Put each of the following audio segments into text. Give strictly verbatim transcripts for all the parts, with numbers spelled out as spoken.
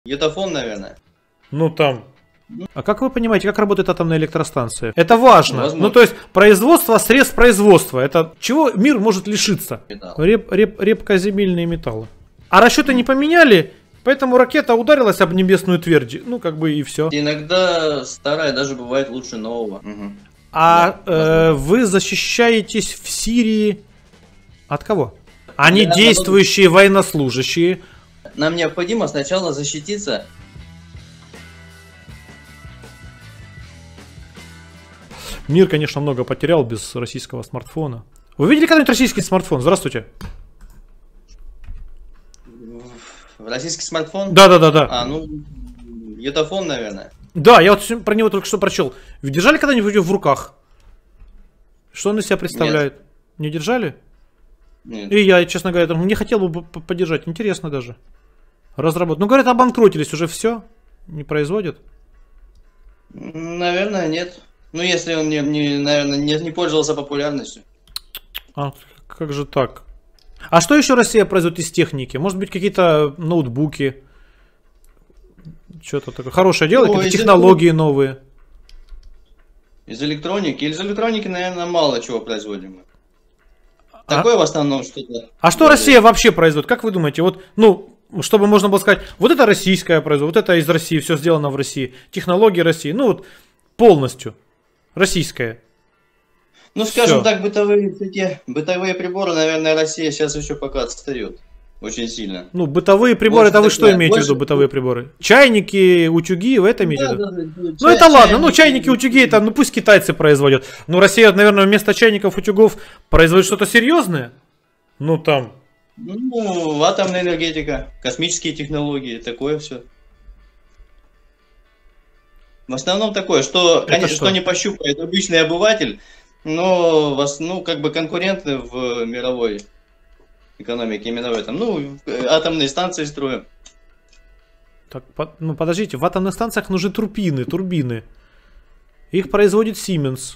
Йотафон, наверное. Ну там. А как вы понимаете, как работает атомная электростанция? Это важно. Возможно. Ну то есть производство средств производства. Это чего мир может лишиться? Металл. Реп, реп, редкоземельные металлы. А расчеты не поменяли, поэтому ракета ударилась об небесную твердь. Ну как бы и все. Иногда старая даже бывает лучше нового. Угу. А Да, э, вы защищаетесь в Сирии от кого? Они Я действующие военнослужащие. Нам необходимо сначала защититься. Мир, конечно, много потерял без российского смартфона. Вы видели когда-нибудь российский смартфон? Здравствуйте. В российский смартфон? Да, да, да, да. А, ну, йотафон, наверное. Да, я вот про него только что прочел. Вы держали когда-нибудь его в руках? Что он из себя представляет? Нет. Не держали? Нет. И я, честно говоря, не хотел бы поддержать. Интересно даже. Разработать. Ну, говорят, обанкротились уже все. Не производят? Наверное, нет. Ну, если он, не, не, наверное, не, не пользовался популярностью. А как же так? А что еще Россия производит из техники? Может быть, какие-то ноутбуки? Что-то такое. Хорошее дело, Ну, какие-то технологии электро... новые. Из электроники? Из электроники, наверное, мало чего производим. Такое а? в основном что-то. А что Россия вообще производит? Как вы думаете? Вот, ну, чтобы можно было сказать, вот это российское производство, вот это из России, все сделано в России. Технологии России. Ну, вот полностью российское. Ну, скажем Всё. так, бытовые такие, бытовые приборы, наверное, Россия сейчас еще пока отстает. Очень сильно. Ну, бытовые приборы, больше это вы так, что да, имеете больше... в виду, бытовые приборы? Чайники, утюги, в этом имеете в виду? Да, да, да, ну, чай, это ладно, чайники, ну, чайники, утюги, это, ну, пусть китайцы производят. Ну, Россия, наверное, вместо чайников, утюгов производит что-то серьезное? Ну, там... Ну, атомная энергетика, космические технологии, такое все. В основном такое, что, конечно, что? что не пощупает обычный обыватель, но вас, ну, как бы конкуренты в мировой экономике именно в этом. Ну, атомные станции строим. Так, по, ну подождите, в атомных станциях нужны турбины, турбины. Их производит Siemens.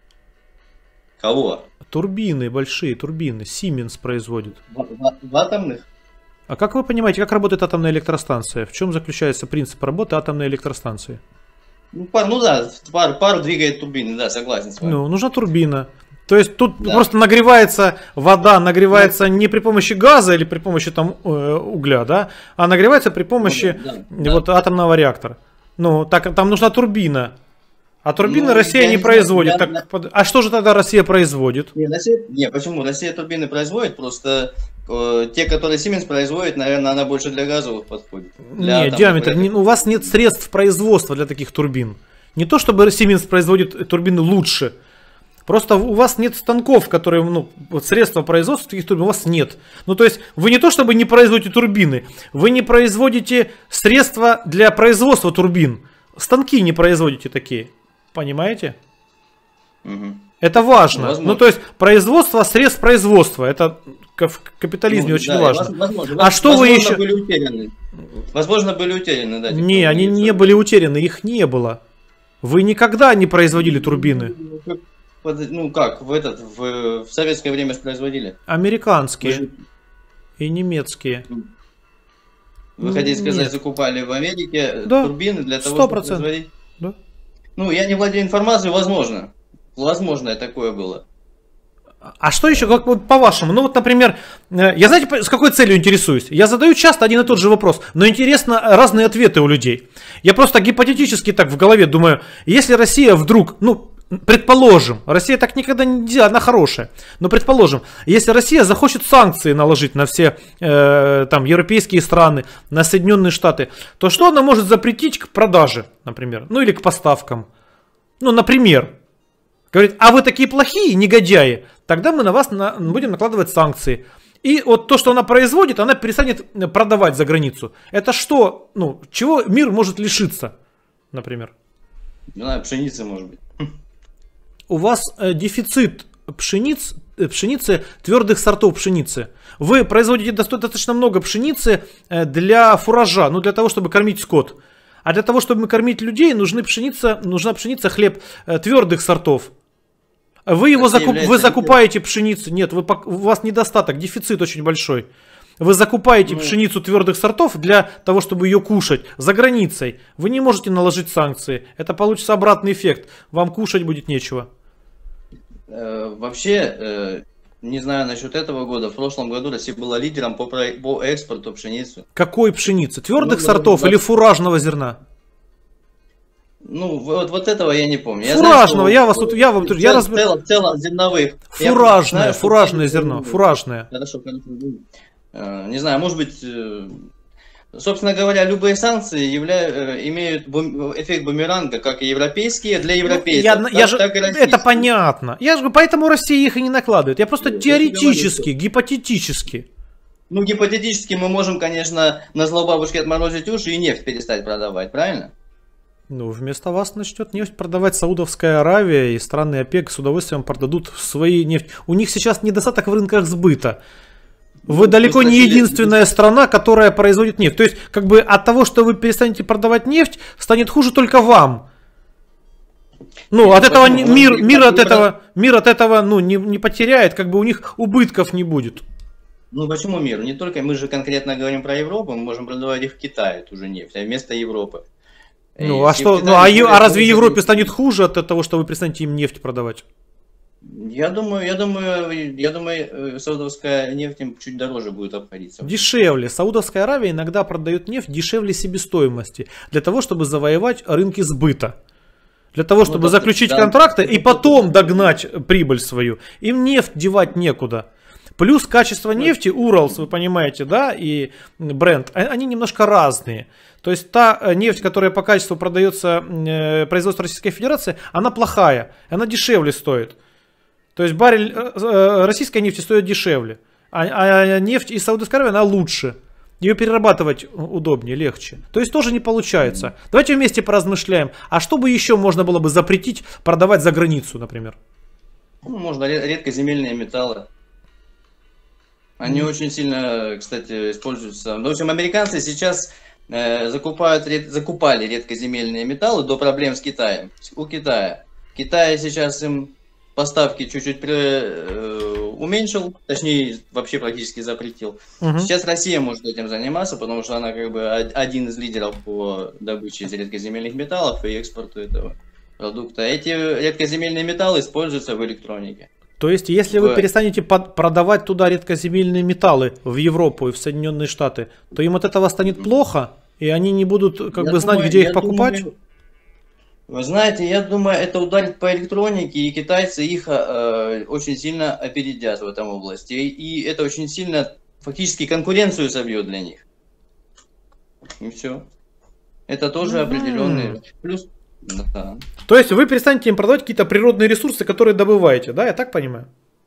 Кого? Турбины, большие турбины. Siemens производит. В, в, в атомных? А как вы понимаете, как работает атомная электростанция? В чем заключается принцип работы атомной электростанции? Ну, пар, ну да, пар, пару двигает турбины, да, согласен с вами. Ну, нужна турбина. То есть тут да. просто нагревается вода, нагревается не при помощи газа или при помощи там э, угля, да, а нагревается при помощи ну, да, да, вот да. атомного реактора. Ну, так там нужна турбина. А турбины ну, Россия не, не производит. знаю, так, я... А что же тогда Россия производит? Не, Россия... не почему? Россия турбины производит, просто э, те, которые Siemens производит, наверное, она больше для газовых подходит. Для Нет, диаметр. Не, у вас нет средств производства для таких турбин. Не то, чтобы Siemens производит турбины лучше. Просто у вас нет станков, которые, ну, вот средства производства таких турбин у вас нет. Ну, то есть, вы не то, чтобы не производите турбины, вы не производите средства для производства турбин. Станки не производите такие. Понимаете? Угу. Это важно. Возможно. Ну, то есть, производство средств производства. Это в капитализме ну, очень да, важно. Возможно, а что возможно, вы еще... были утеряны. Возможно, были утеряны, да. Не, они не были утеряны, их не было. Вы никогда не производили турбины. Ну как, в этот, в, в советское время производили? Американские Вы... и немецкие. Вы хотите сказать, Нет. закупали в Америке да. турбины для того, сто процентов. чтобы производить? Да. Ну, я не владею информацией, возможно. Возможно, такое было. А что еще, как вот по-вашему? Ну вот, например, я знаете, с какой целью интересуюсь? Я задаю часто один и тот же вопрос, но интересно разные ответы у людей. Я просто гипотетически так в голове думаю, если Россия вдруг, ну, предположим, Россия так никогда не делает, она хорошая, но предположим, если Россия захочет санкции наложить на все э, там европейские страны, на Соединенные Штаты, то что она может запретить к продаже, например, ну или к поставкам? Ну, например, говорит, а вы такие плохие негодяи, тогда мы на вас на, будем накладывать санкции. И вот то, что она производит, она перестанет продавать за границу. Это что, ну, чего мир может лишиться, например? Не знаю, пшеницы, может быть. У вас э, дефицит пшениц, э, пшеницы, твердых сортов пшеницы. Вы производите достаточно много пшеницы э, для фуража, ну для того, чтобы кормить скот. А для того, чтобы кормить людей, нужны пшеница, нужна пшеница, хлеб э, твердых сортов. Вы его закуп, вы закупаете пшеницу. Нет, вы, у вас недостаток, дефицит очень большой. Вы закупаете Ну. пшеницу твердых сортов для того, чтобы ее кушать за границей. Вы не можете наложить санкции. Это получится обратный эффект. Вам кушать будет нечего. Э, Вообще, э, не знаю насчет этого года, в прошлом году Россия была лидером по, про- по экспорту пшеницы. Какой пшеницы? Твердых Ну, сортов да. или фуражного зерна? Ну, вот, вот этого я не помню. Я Фуражного, знаю, я вас тут- я вам тут- в я цел- разб- в целом, в целом зерновых. Я Фуражное, знаю, что фуражное цены- зерно, фуражное. Хорошо, хорошо. Э, Не знаю, может быть, э, собственно говоря, любые санкции явля- э, имеют бум- эффект бумеранга, как и европейские, для Ну, европейцев, я, так, я же, так и российские. это понятно. Я же говорю, поэтому Россия их и не накладывает. Я просто Ну, я теоретически, гипотетически. Ну, гипотетически мы можем, конечно, на злобабушке отморозить уши и нефть перестать продавать, правильно? Ну, вместо вас начнет нефть продавать Саудовская Аравия, и страны ОПЕК с удовольствием продадут свои нефть. У них сейчас недостаток в рынках сбыта. Вы Ну, далеко вы не спросили- единственная страна, которая производит нефть. То есть, как бы от того, что вы перестанете продавать нефть, станет хуже только вам. Ну, Нет, от этого почему? не- Мы мир, не мир от про- этого, мир от этого, ну, не, не потеряет, как бы у них убытков не будет. Ну, почему мир? Не только, мы же конкретно говорим про Европу, мы можем продавать их в Китае, ту же нефть, а вместо Европы. Ну, И а в что, Китае ну, а, е- более а разве дорого. Европе станет хуже от того, что вы перестанете им нефть продавать? Я думаю, я думаю, я думаю, э, саудовская нефть им чуть дороже будет обходиться. Дешевле. Саудовская Аравия иногда продает нефть дешевле себестоимости. Для того, чтобы завоевать рынки сбыта. Для того, чтобы да, заключить да. контракты и потом догнать прибыль свою. Им нефть девать некуда. Плюс качество нефти, Уралс, вы понимаете, да, и бренд, а- они немножко разные. То есть та э, нефть, которая по качеству продается э, производству Российской Федерации, она плохая, она дешевле стоит. То есть баррель э, э, российской нефти стоит дешевле, а, а нефть из Саудовской Аравии, она лучше. Ее перерабатывать удобнее, легче. То есть тоже не получается. Давайте вместе поразмышляем, а что бы еще можно было бы запретить продавать за границу, например? Ну, можно ре- редкоземельные металлы. Они очень сильно, кстати, используются. Ну, в общем, американцы сейчас э, закупают, ред- закупали редкоземельные металлы до проблем с Китаем. У Китая. Китай сейчас им поставки чуть-чуть при- э, уменьшил, точнее, вообще практически запретил. Мгм. Сейчас Россия может этим заниматься, потому что она как бы од- один из лидеров по добыче редкоземельных металлов и экспорту этого продукта. Эти редкоземельные металлы используются в электронике. То есть, если вы В- перестанете под- продавать туда редкоземельные металлы в Европу и в Соединенные Штаты, то им от этого станет плохо, и они не будут как Я бы знать, думаю- где я их покупать? думаю, Вы знаете, я думаю, это ударит по электронике, и китайцы их э, очень сильно опередят в этом области. И это очень сильно фактически конкуренцию собьет для них. И все. Это тоже Мгм. определенный плюс. Да. То есть вы перестанете им продавать какие-то природные ресурсы, которые добываете, да? Я так понимаю?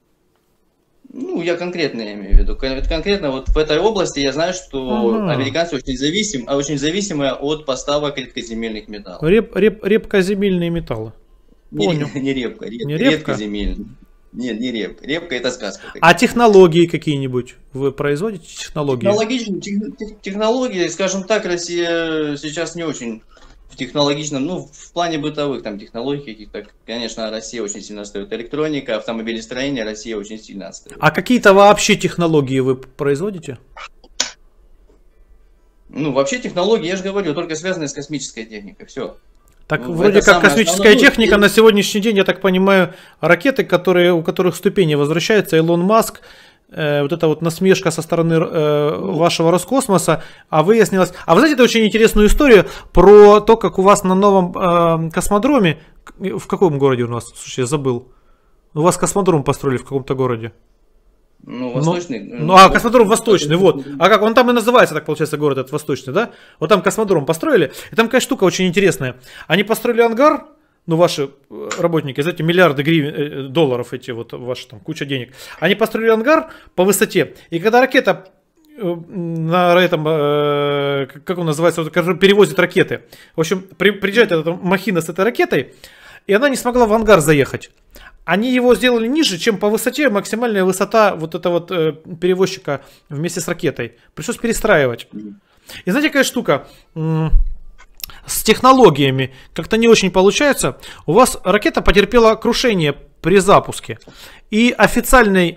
Ну, я конкретно имею в виду. Кон- Конкретно вот в этой области я знаю, что Ага. американцы очень зависимы, а очень зависимы от поставок редкоземельных металлов. Реп, реп, репкоземельные металлы. Не, Понял. не репка, реп- Не репка? редкоземельные. Нет, не репка. Репка это сказка. такая. А технологии какие-нибудь? Вы производите технологии? Технологичные тех- тех- технологии, скажем так, Россия сейчас не очень в технологичном, ну, в плане бытовых там технологий каких-то, конечно, Россия очень сильно отстает. Электроника, автомобилестроение, Россия очень сильно отстает. А какие-то вообще технологии вы производите? Ну, вообще технологии, я же говорю, только связанные с космической техникой, все. Так Ну, вроде это как самое космическая основное. техника на сегодняшний день, я так понимаю, ракеты, которые, у которых ступени возвращаются, Илон Маск, э, вот эта вот насмешка со стороны э, вашего Роскосмоса, а выяснилось... А вы знаете эту очень интересную историю про то, как у вас на новом э, космодроме, к- в каком городе у нас, слушай, я забыл, у вас космодром построили в каком-то городе. Ну, Ну, восточный. Ну, а космодром Восточный, вот. А как он там и называется, так получается, город этот Восточный, да? Вот там космодром построили. И там какая штука очень интересная. Они построили ангар, ну, ваши э, работники, знаете, миллиарды гривен, э, долларов эти вот, ваши там, куча денег. Они построили ангар по высоте. И когда ракета э, на этом, э, как он называется, вот, который перевозит ракеты. В общем, при, приезжает эта махина с этой ракетой, и она не смогла в ангар заехать. Они его сделали ниже, чем по высоте максимальная высота вот этого вот э, перевозчика вместе с ракетой. Пришлось перестраивать. И знаете, какая штука? М, С технологиями как-то не очень получается. У вас ракета потерпела крушение при запуске. И официальной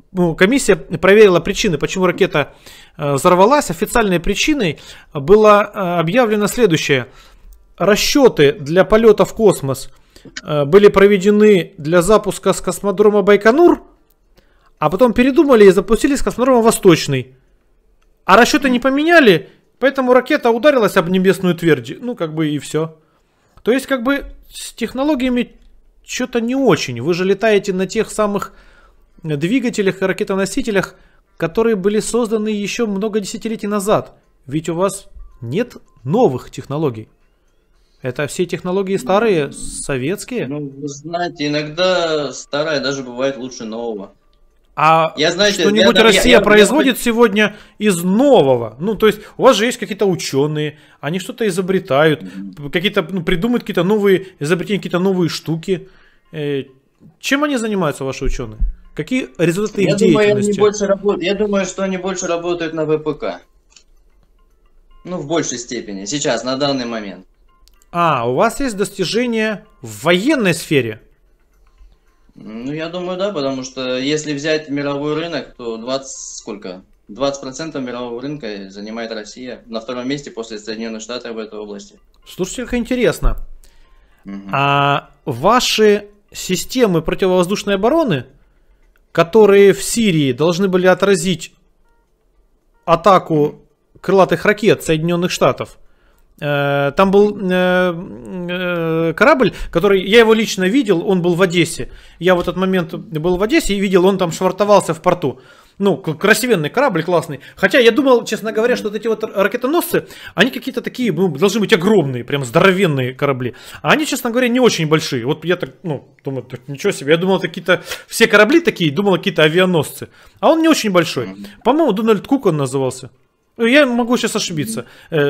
ну, комиссия проверила причины, почему ракета э, взорвалась. Официальной причиной было э, объявлено следующее. Расчеты для полета в космос э, были проведены для запуска с космодрома Байконур, а потом передумали и запустили с космодрома Восточный. А расчеты не поменяли, поэтому ракета ударилась об небесную твердь. Ну, как бы и все. То есть, как бы с технологиями что-то не очень. Вы же летаете на тех самых двигателях и ракетоносителях, которые были созданы еще много десятилетий назад. Ведь у вас нет новых технологий. Это все технологии старые, советские. Ну, вы знаете, иногда старое даже бывает лучше нового. А я, знаете, что-нибудь я, Россия я, я, производит я... сегодня из нового. Ну, то есть у вас же есть какие-то ученые, они что-то изобретают, mm-hmm. какие-то, ну, придумывают какие-то новые изобретения, какие-то новые штуки. Э, чем они занимаются, ваши ученые? Какие результаты их я деятельности? Думаю, они больше работают, я думаю, что они больше работают на ВПК. Ну, в большей степени. Сейчас, на данный момент. А, у вас есть достижения в военной сфере? Ну, я думаю, да, потому что если взять мировой рынок, то двадцать сколько? двадцать процентов мирового рынка занимает Россия. На втором месте после Соединенных Штатов в этой области. Слушайте, как интересно. Угу. А ваши системы противовоздушной обороны, которые в Сирии должны были отразить атаку крылатых ракет Соединенных Штатов, там был корабль, который, я его лично видел, он был в Одессе. Я в этот момент был в Одессе и видел, он там швартовался в порту. Ну, красивенный корабль, классный. Хотя я думал, честно говоря, что вот эти вот ракетоносцы, они какие-то такие, ну, должны быть огромные, прям здоровенные корабли. А они, честно говоря, не очень большие. Вот я так, ну, думаю, так, ничего себе. Я думал, какие-то, все корабли такие, думал, какие-то авианосцы. А он не очень большой. По-моему, Дональд Кук он назывался. Я могу сейчас ошибиться.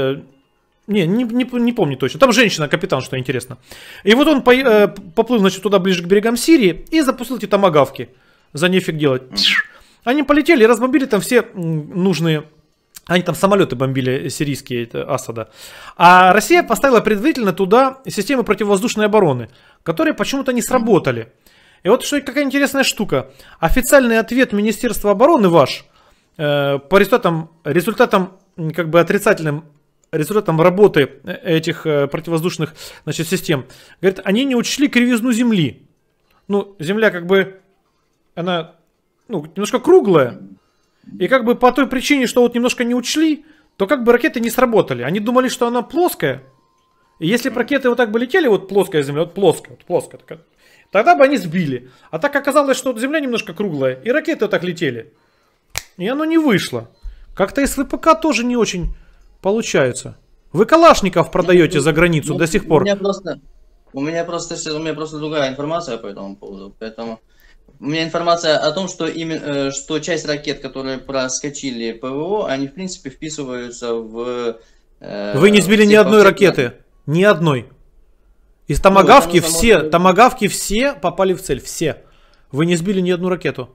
Не, не, не, не помню точно. Там женщина, капитан, что интересно. И вот он по, э, поплыл, значит, туда ближе к берегам Сирии и запустил эти томагавки. За нефиг делать. Они полетели и разбомбили там все нужные... Они там самолеты бомбили сирийские, это Асада. А Россия поставила предварительно туда системы противовоздушной обороны, которые почему-то не сработали. И вот что, какая интересная штука. Официальный ответ Министерства обороны ваш э, по результатам, результатам как бы отрицательным результатом работы этих э, противовоздушных, значит, систем, говорит, они не учли кривизну Земли. Ну, Земля как бы, она, ну, немножко круглая. И как бы по той причине, что вот немножко не учли, то как бы ракеты не сработали. Они думали, что она плоская. И если бы ракеты вот так бы летели, вот плоская Земля, вот плоская, вот плоская такая, тогда бы они сбили. А так оказалось, что Земля немножко круглая, и ракеты так летели. И оно не вышло. Как-то из ВПК тоже не очень... Получается. Вы калашников продаете ну, за границу ну, до сих пор. У меня просто, у меня просто, у меня просто другая информация по этому поводу. Поэтому у меня информация о том, что именно, что часть ракет, которые проскочили ПВО, они в принципе вписываются в. Э, Вы не сбили ни одной ракеты, ни одной. Из томагавки ну, все, может... томагавки все попали в цель, все. Вы не сбили ни одну ракету.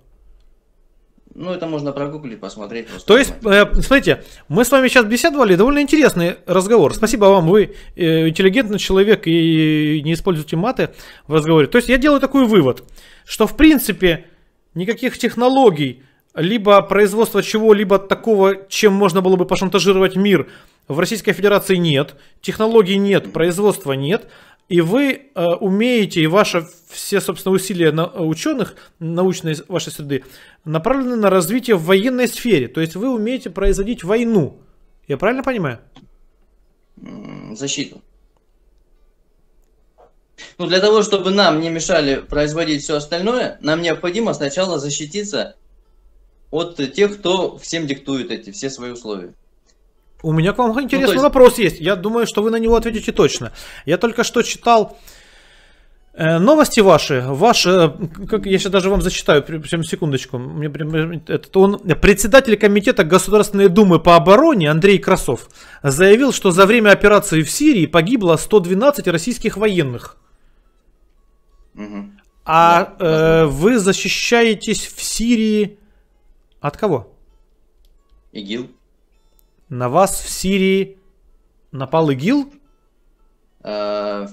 Ну, это можно прогуглить, посмотреть. То есть, э, смотрите, мы с вами сейчас беседовали, довольно интересный разговор. Спасибо вам, вы э, интеллигентный человек и не используете маты в разговоре. То есть, я делаю такой вывод, что, в принципе, никаких технологий, либо производства чего-либо такого, чем можно было бы пошантажировать мир, в Российской Федерации нет. Технологий нет, производства нет. И вы э, умеете, и ваши все, собственно, усилия на, ученых, научной вашей среды, направлены на развитие в военной сфере. То есть вы умеете производить войну. Я правильно понимаю? Защиту. Ну, для того, чтобы нам не мешали производить все остальное, нам необходимо сначала защититься от тех, кто всем диктует эти все свои условия. У меня к вам интересный ну, есть... вопрос есть. Я думаю, что вы на него ответите точно. Я только что читал э, новости ваши. Ваши, э, как я сейчас даже вам зачитаю, прям секундочку. Мне, это он, председатель комитета Государственной Думы по обороне Андрей Красов заявил, что за время операции в Сирии погибло сто двенадцать российских военных. Угу. А да, э, вы защищаетесь в Сирии от кого? ИГИЛ. На вас в Сирии напал ИГИЛ? В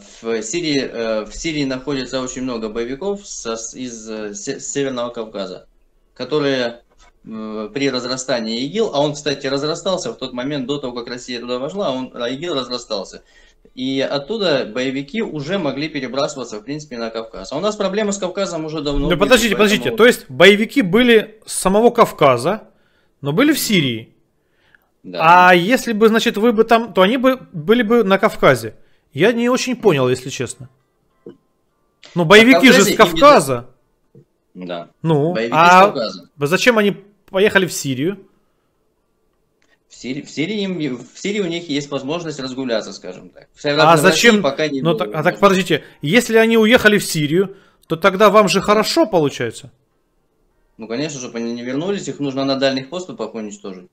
Сирии, в Сирии находится очень много боевиков из Северного Кавказа, которые э, при разрастании ИГИЛ, а он, кстати, разрастался в тот момент до того, как Россия туда вошла, он, а ИГИЛ разрастался. И оттуда боевики уже могли перебрасываться, в принципе, на Кавказ. А у нас проблемы с Кавказом уже давно. Да подождите, поэтому... подождите. То есть боевики были с самого Кавказа, но были в Сирии. Да. А если бы, значит, вы бы там, то они бы были бы на Кавказе. Я не очень понял, если честно. Ну, боевики же с Кавказа. Да. Ну, а зачем они поехали в Сирию? В Сирии, в, Сирии им, в Сирии у них есть возможность разгуляться, скажем так. А зачем? Пока не ну, так, а так подождите, если они уехали в Сирию, то тогда вам же хорошо получается? Ну, конечно, чтобы они не вернулись, их нужно на дальних подступах уничтожить.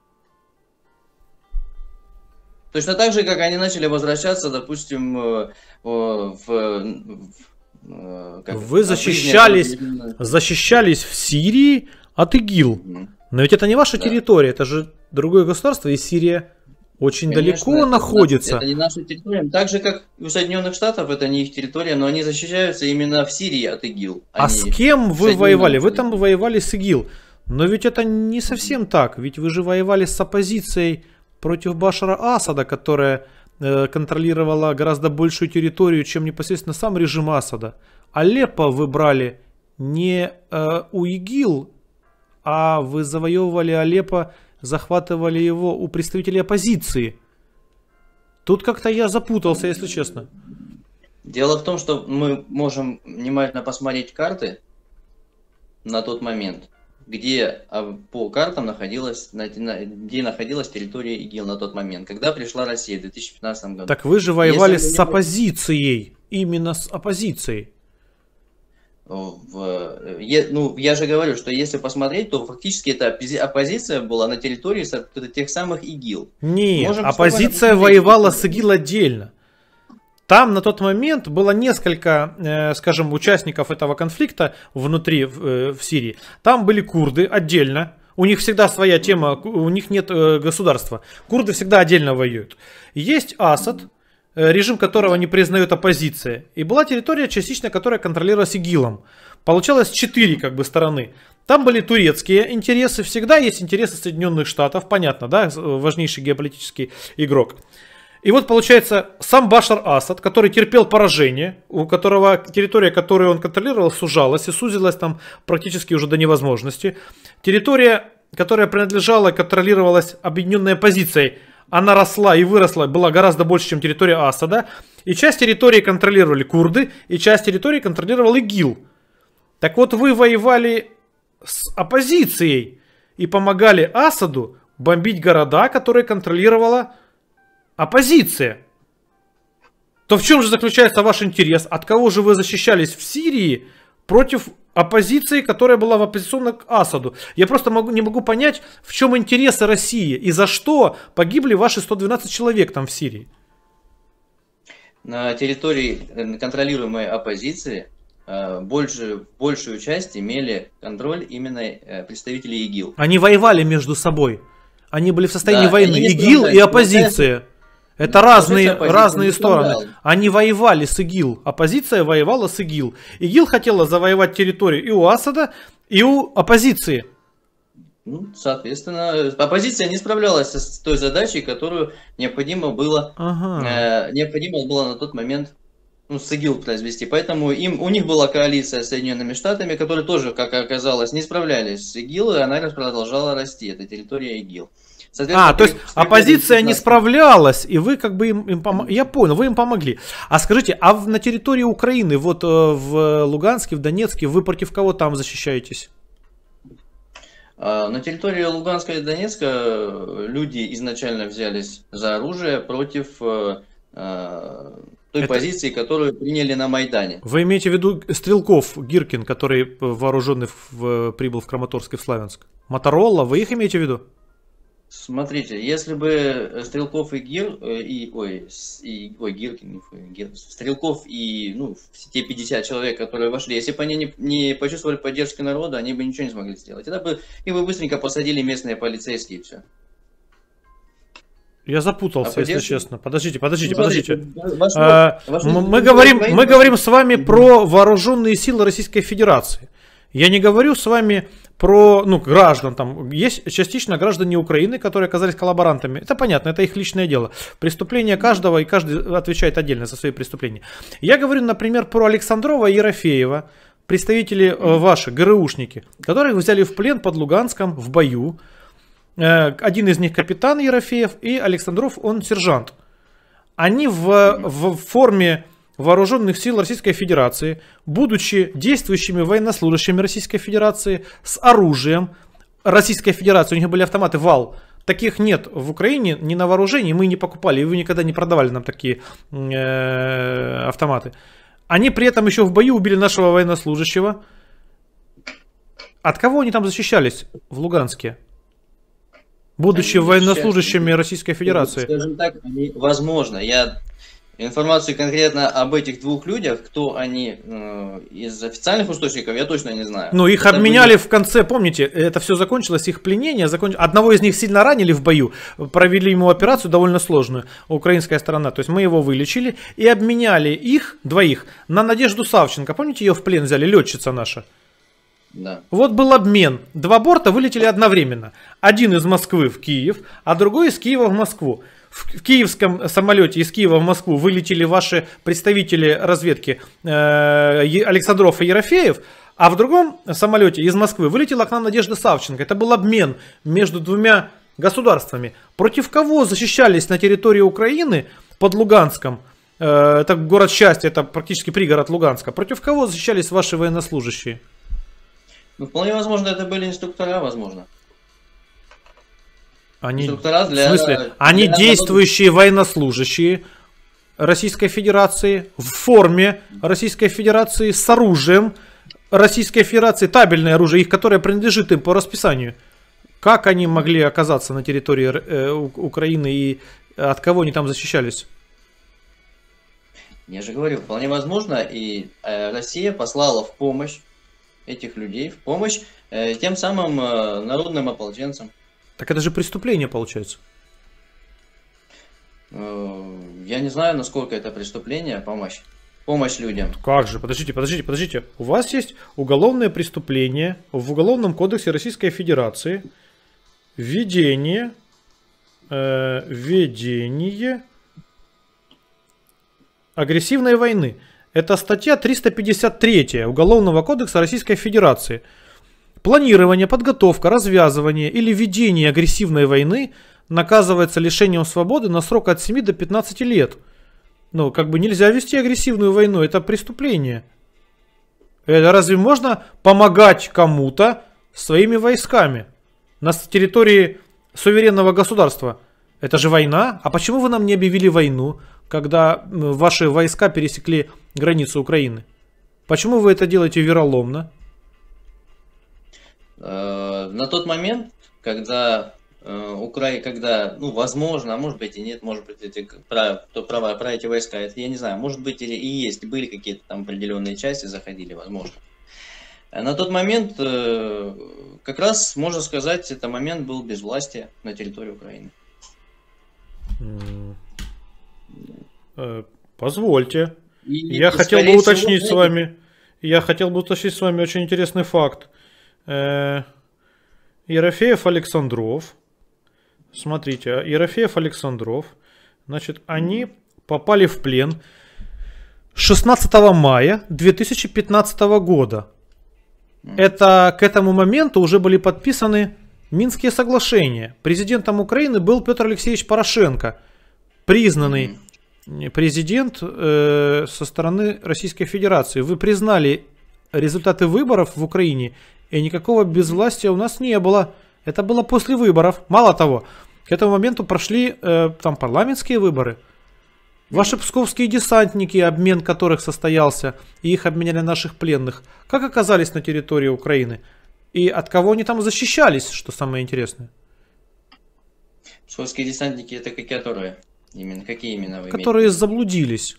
Точно так же, как они начали возвращаться, допустим, в... в, в как Вы защищались, защищались в Сирии от ИГИЛ. Угу. Но ведь это не ваша да. территория, это же другое государство, и Сирия очень Конечно, далеко это, находится. Это не наша территория. Так же, как у Соединенных Штатов, это не их территория, но они защищаются именно в Сирии от ИГИЛ. А с кем вы воевали? Вы там воевали с ИГИЛ. Но ведь это не совсем так. Ведь вы же воевали с оппозицией против Башара Асада, которая э, контролировала гораздо большую территорию, чем непосредственно сам режим Асада. Алеппо вы брали не э, у ИГИЛ, а вы завоевывали Алеппо, захватывали его у представителей оппозиции. Тут как-то я запутался, если честно. Дело в том, что мы можем внимательно посмотреть карты на тот момент, где по картам находилась, где находилась территория ИГИЛ на тот момент, когда пришла Россия в две тысячи пятнадцатом году. Так вы же воевали Если с оппозицией, именно с оппозицией. В, я, ну, я же говорю, что если посмотреть, то фактически эта оппозиция была на территории тех самых ИГИЛ. Нет, Можем оппозиция воевала с ИГИЛ отдельно. Там на тот момент было несколько, э, скажем, участников этого конфликта внутри э, в Сирии. Там были курды отдельно. У них всегда своя тема, у них нет э, государства. Курды всегда отдельно воюют. Есть Асад, режим которого не признает оппозиция. И была территория частично, которая контролировалась ИГИЛом. Получалось четыре как бы стороны. Там были турецкие интересы. Всегда есть интересы Соединенных Штатов. Понятно, да? Важнейший геополитический игрок. И вот получается сам Башар Асад, который терпел поражение, у которого территория, которую он контролировал, сужалась и сузилась там практически уже до невозможности. Территория, которая принадлежала и контролировалась объединенной оппозицией, она росла и выросла, была гораздо больше, чем территория Асада. И часть территории контролировали курды, и часть территории контролировал ИГИЛ. Так вот, вы воевали с оппозицией и помогали Асаду бомбить города, которые контролировала оппозиция. То в чем же заключается ваш интерес? От кого же вы защищались в Сирии против оппозиции, которая была в оппозиционной к Асаду? Я просто могу, не могу понять, в чем интересы России и за что погибли ваши сто двенадцать человек там в Сирии. На территории контролируемой оппозиции больше, большую часть имели контроль именно представители ИГИЛ. Они воевали между собой. Они были в состоянии да, войны. ИГИЛ и оппозиция. Это разные, разные стороны. Они воевали с ИГИЛ. Оппозиция воевала с ИГИЛ. ИГИЛ хотела завоевать территорию и у Асада, и у оппозиции. Ну, соответственно, оппозиция не справлялась с той задачей, которую необходимо было, ага. э, необходимо было на тот момент ну, с ИГИЛ произвести. Поэтому им, у них была коалиция с Соединенными Штатами, которые тоже, как оказалось, не справлялись с ИГИЛ, и она продолжала расти. Это территория ИГИЛ. А, то есть оппозиция не справлялась, и вы как бы им, им помогли. Я понял, вы им помогли. А скажите, а в, на территории Украины, вот в Луганске, в Донецке, вы против кого там защищаетесь? На территории Луганска и Донецка люди изначально взялись за оружие против э, той Это... позиции, которую приняли на Майдане. Вы имеете в виду Стрелков, Гиркин, который вооруженный в, прибыл в Краматорск и в Славянск? Моторолла, вы их имеете в виду? Смотрите, если бы Стрелков и Гир, и, ой, и, ой, Гиркин, Гир, Стрелков и, ну, те пятьдесят человек, которые вошли, если бы они не, не почувствовали поддержки народа, они бы ничего не смогли сделать. Это бы, их бы быстренько посадили местные полицейские и все. Я запутался, а если честно. Подождите, подождите, ну, подождите. Ваш, а, ваш, мы, ваш, говорим, мы говорим с вами про вооруженные силы Российской Федерации. Я не говорю с вами про, ну, граждан, там есть частично граждане Украины, которые оказались коллаборантами. Это понятно, это их личное дело. Преступление каждого, и каждый отвечает отдельно за свои преступления. Я говорю, например, про Александрова и Ерофеева, представители э, ваши, ГРУшники, которых взяли в плен под Луганском в бою. Э, один из них капитан Ерофеев, и Александров, он сержант. Они в, в форме вооруженных сил Российской Федерации, будучи действующими военнослужащими Российской Федерации, с оружием Российской Федерации, у них были автоматы ВАЛ, таких нет в Украине, ни на вооружении, мы не покупали, и вы никогда не продавали нам такие э, автоматы. Они при этом еще в бою убили нашего военнослужащего. От кого они там защищались в Луганске? Будучи они военнослужащими сейчас, Российской Федерации. Скажем так, они, возможно, я информацию конкретно об этих двух людях, кто они э, из официальных источников, я точно не знаю. Ну, их это обменяли были... в конце, помните, это все закончилось, их пленение закончилось. Одного из них сильно ранили в бою, провели ему операцию довольно сложную, украинская сторона. То есть мы его вылечили и обменяли их, двоих, на Надежду Савченко. Помните, ее в плен взяли, летчица наша? Да. Вот был обмен. Два борта вылетели одновременно. Один из Москвы в Киев, а другой из Киева в Москву. В киевском самолете из Киева в Москву вылетели ваши представители разведки э, Александров и Ерофеев, а в другом самолете из Москвы вылетела к нам Надежда Савченко. Это был обмен между двумя государствами. Против кого защищались на территории Украины под Луганском? Э, это город счастья, это практически пригород Луганска. Против кого защищались ваши военнослужащие? Ну, вполне возможно, это были инструктора, возможно. Они, для, в смысле, для они для действующие военнослужащие Российской Федерации в форме Российской Федерации с оружием Российской Федерации, табельное оружие, их, которое принадлежит им по расписанию. Как они могли оказаться на территории э, Украины и от кого они там защищались? Я же говорю, вполне возможно, и э, Россия послала в помощь этих людей, в помощь э, тем самым э, народным ополченцам. Так это же преступление получается. Я не знаю, насколько это преступление, помощь. Помощь людям. Как же? Подождите, подождите, подождите. У вас есть уголовное преступление в Уголовном кодексе Российской Федерации. Введение. Э, введение агрессивной войны. Это статья триста пятьдесят три Уголовного кодекса Российской Федерации. Планирование, подготовка, развязывание или ведение агрессивной войны наказывается лишением свободы на срок от семи до пятнадцати лет. Ну, как бы нельзя вести агрессивную войну, это преступление. Это разве можно помогать кому-то своими войсками на территории суверенного государства? Это же война. А почему вы нам не объявили войну, когда ваши войска пересекли границу Украины? Почему вы это делаете вероломно? На тот момент, когда Украина, когда, ну, возможно, а может быть и нет, может быть, эти права, то права про эти войска, это я не знаю, может быть и есть, были какие-то там определенные части, заходили, возможно. На тот момент, как раз, можно сказать, это момент был безвластия на территории Украины. Позвольте. И, я и, хотел бы уточнить всего, с вами, я хотел бы уточнить с вами очень интересный факт. Ерофеев Александров. Смотрите, Ерофеев Александров. Значит, они попали в плен шестнадцатого мая две тысячи пятнадцатого года. Это к этому моменту уже были подписаны Минские соглашения. Президентом Украины был Петр Алексеевич Порошенко, признанный президент э, со стороны Российской Федерации. Вы признали результаты выборов в Украине, и никакого безвластия у нас не было. Это было после выборов. Мало того, к этому моменту прошли э, там парламентские выборы. Ваши псковские десантники, обмен которых состоялся, и их обменяли на наших пленных, как оказались на территории Украины? И от кого они там защищались, что самое интересное? Псковские десантники это какие которые? Именно, какие именно вы Которые имеете? Заблудились.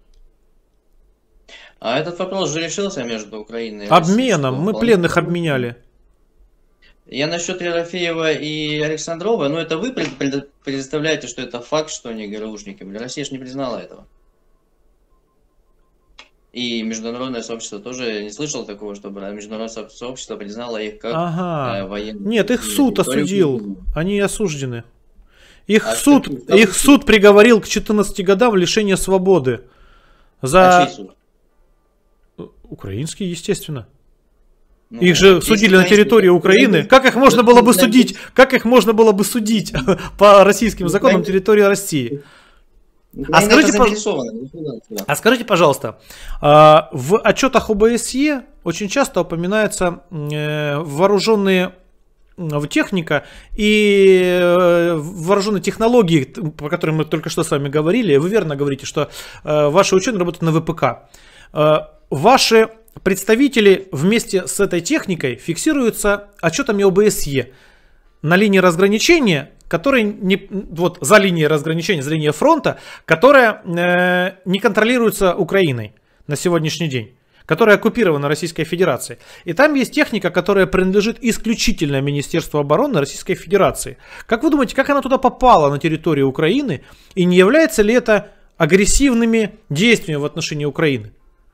А этот вопрос же решился между Украиной и Обменом. Мы пленных обменяли. Я насчет Ерофеева и Александрова, ну это вы предоставляете, что это факт, что они ГРУшники. Россия же не признала этого. И международное сообщество тоже не слышало такого, чтобы международное сообщество признало их как Ага. э, военных. Нет, их суд осудил. Они осуждены. Их А суд, что, их суд приговорил к четырнадцати годам лишения свободы. А За... чей суд? Украинский, естественно. Ну, Их же есть судили на украинский, территории Украины. украинский, Как их можно было бы украинский. судить? Как их можно было бы судить по российским законам Украина- территории России? Украина А скажите, это пож- заинтересована, государство. А скажите, пожалуйста, а, в отчетах ОБСЕ очень часто упоминаются э, вооруженные м, техника и э, вооруженные технологии, т- по которым мы только что с вами говорили. Вы верно говорите, что э, ваши ученые работают на ВПК. Э, Ваши представители вместе с этой техникой фиксируются отчетами ОБСЕ на линии разграничения, которые не, вот за линией разграничения, за линией фронта, которая э, не контролируется Украиной на сегодняшний день, которая оккупирована Российской Федерацией. И там есть техника, которая принадлежит исключительно Министерству обороны Российской Федерации. Как вы думаете, как она туда попала на территорию Украины, и не является ли это агрессивными действиями в отношении Украины?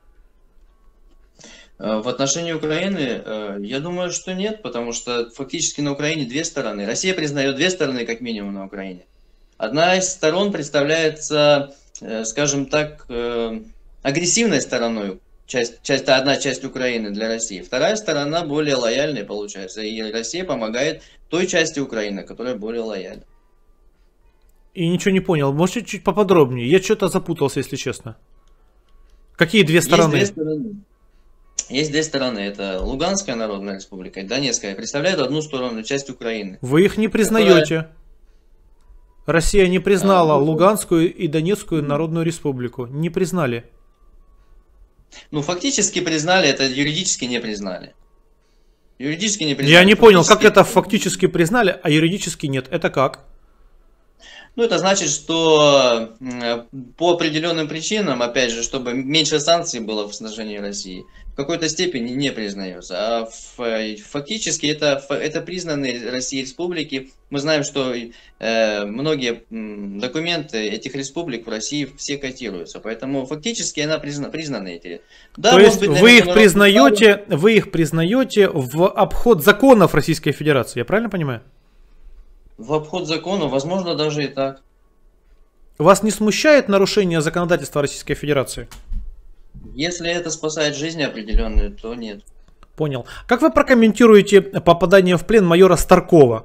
В отношении Украины, э, я думаю, что нет, потому что фактически на Украине две стороны. Россия признает две стороны, как минимум, на Украине. Одна из сторон представляется, э, скажем так, э, агрессивной стороной, часть, часть, одна часть Украины для России. Вторая сторона более лояльная, получается, и Россия помогает той части Украины, которая более лояльна. И ничего не понял. Можете чуть поподробнее? Я что-то запутался, если честно. Какие две стороны? Есть две стороны. Есть две стороны. Это Луганская Народная Республика и Донецкая. Представляют одну сторону, часть Украины. Вы их не признаете. Россия не признала А, ну, Луганскую и Донецкую Народную Республику. Не признали. Ну, фактически признали, это юридически не признали. Юридически не признали. Я не понял, как Фактически- это фактически признали, а юридически нет. Это как? Ну, это значит, что м, по определенным причинам, опять же, чтобы меньше санкций было в отношении России, в какой-то степени не признается. А ф- фактически это, ф- это признанные Россией республики. Мы знаем, что э, многие м, документы этих республик в России все котируются. Поэтому фактически она призна, признаны эти. Да, То может есть быть, на вы их международном признаете, вы их признаете в обход законов Российской Федерации. Я правильно понимаю? в обход закона, возможно, даже и так. Вас не смущает нарушение законодательства Российской Федерации? Если это спасает жизни определенную, то нет. Понял. Как вы прокомментируете попадание в плен майора Старкова?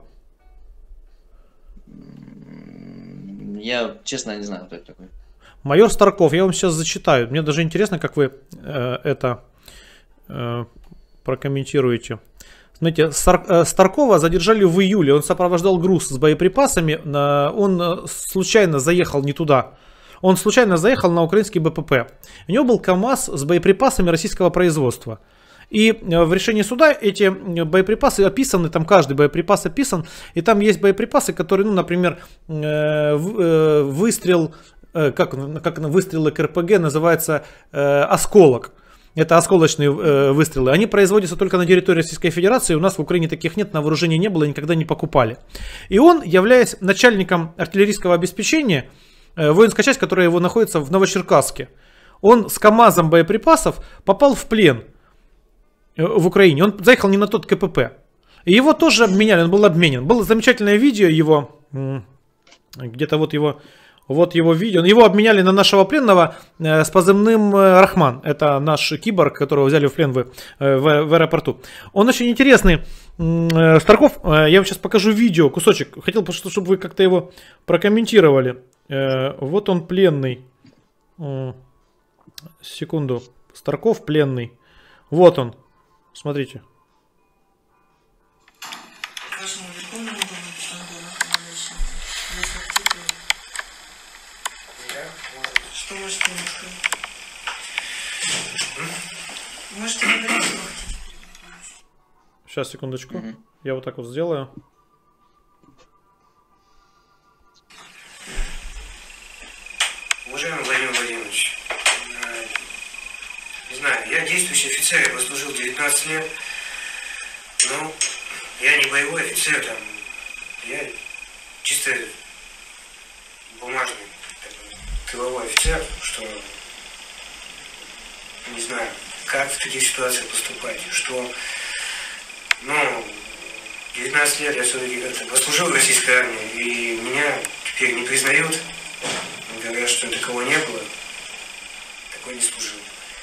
М, Я, честно, не знаю, кто это такой. Майор Старков, я вам сейчас зачитаю. Мне даже интересно, как вы э, это э, прокомментируете. Знаете, Стар, э, Старкова задержали в июле. Он сопровождал груз с боеприпасами. Э, он э, случайно заехал не туда. Он случайно заехал на украинский БПП. У него был КАМАЗ с боеприпасами российского производства. И э, в решении суда эти э, боеприпасы описаны, там каждый боеприпас описан. И там есть боеприпасы, которые, ну, например, э, в- э, выстрел, э, как, он- как он, выстрелы к РПГ называется э, осколок. Это осколочные э, выстрелы. Они производятся только на территории Российской Федерации. У нас в Украине таких нет, на вооружении не было, никогда не покупали. И он, являясь начальником артиллерийского обеспечения, э, воинская часть, которая его находится в Новочеркасске, он с КАМАЗом боеприпасов попал в плен э, в Украине. Он заехал не на тот КПП. И его тоже обменяли, он был обменен. Было замечательное видео его, м, где-то вот его... Вот его видео. Его обменяли на нашего пленного э, с позывным э, Рахман. Это наш киборг, которого взяли в плен в, э, в, в аэропорту. Он очень интересный. М, э, Старков, э, я вам сейчас покажу видео, кусочек. Хотел, просто, чтобы вы как-то его прокомментировали. Э, вот он пленный. М, секунду. Старков пленный. Вот он. Смотрите. Вашему Верховному Антону Андреевичу, если хотите, что можете мне сказать? Можете говорить, что хотите. Сейчас, секундочку. Мгм. Я вот так вот сделаю. Уважаемый Владимир Владимирович, э, не знаю, я действующий офицер, я послужил девятнадцать лет, но я не боевой офицер, там, я чисто бумажный такой, тыловой офицер, что не знаю, как в таких ситуациях поступать, что, ну, девятнадцать лет я все-таки как-то послужил в российской армии, и меня теперь не признают, говорят, что такого не было, такой не служил.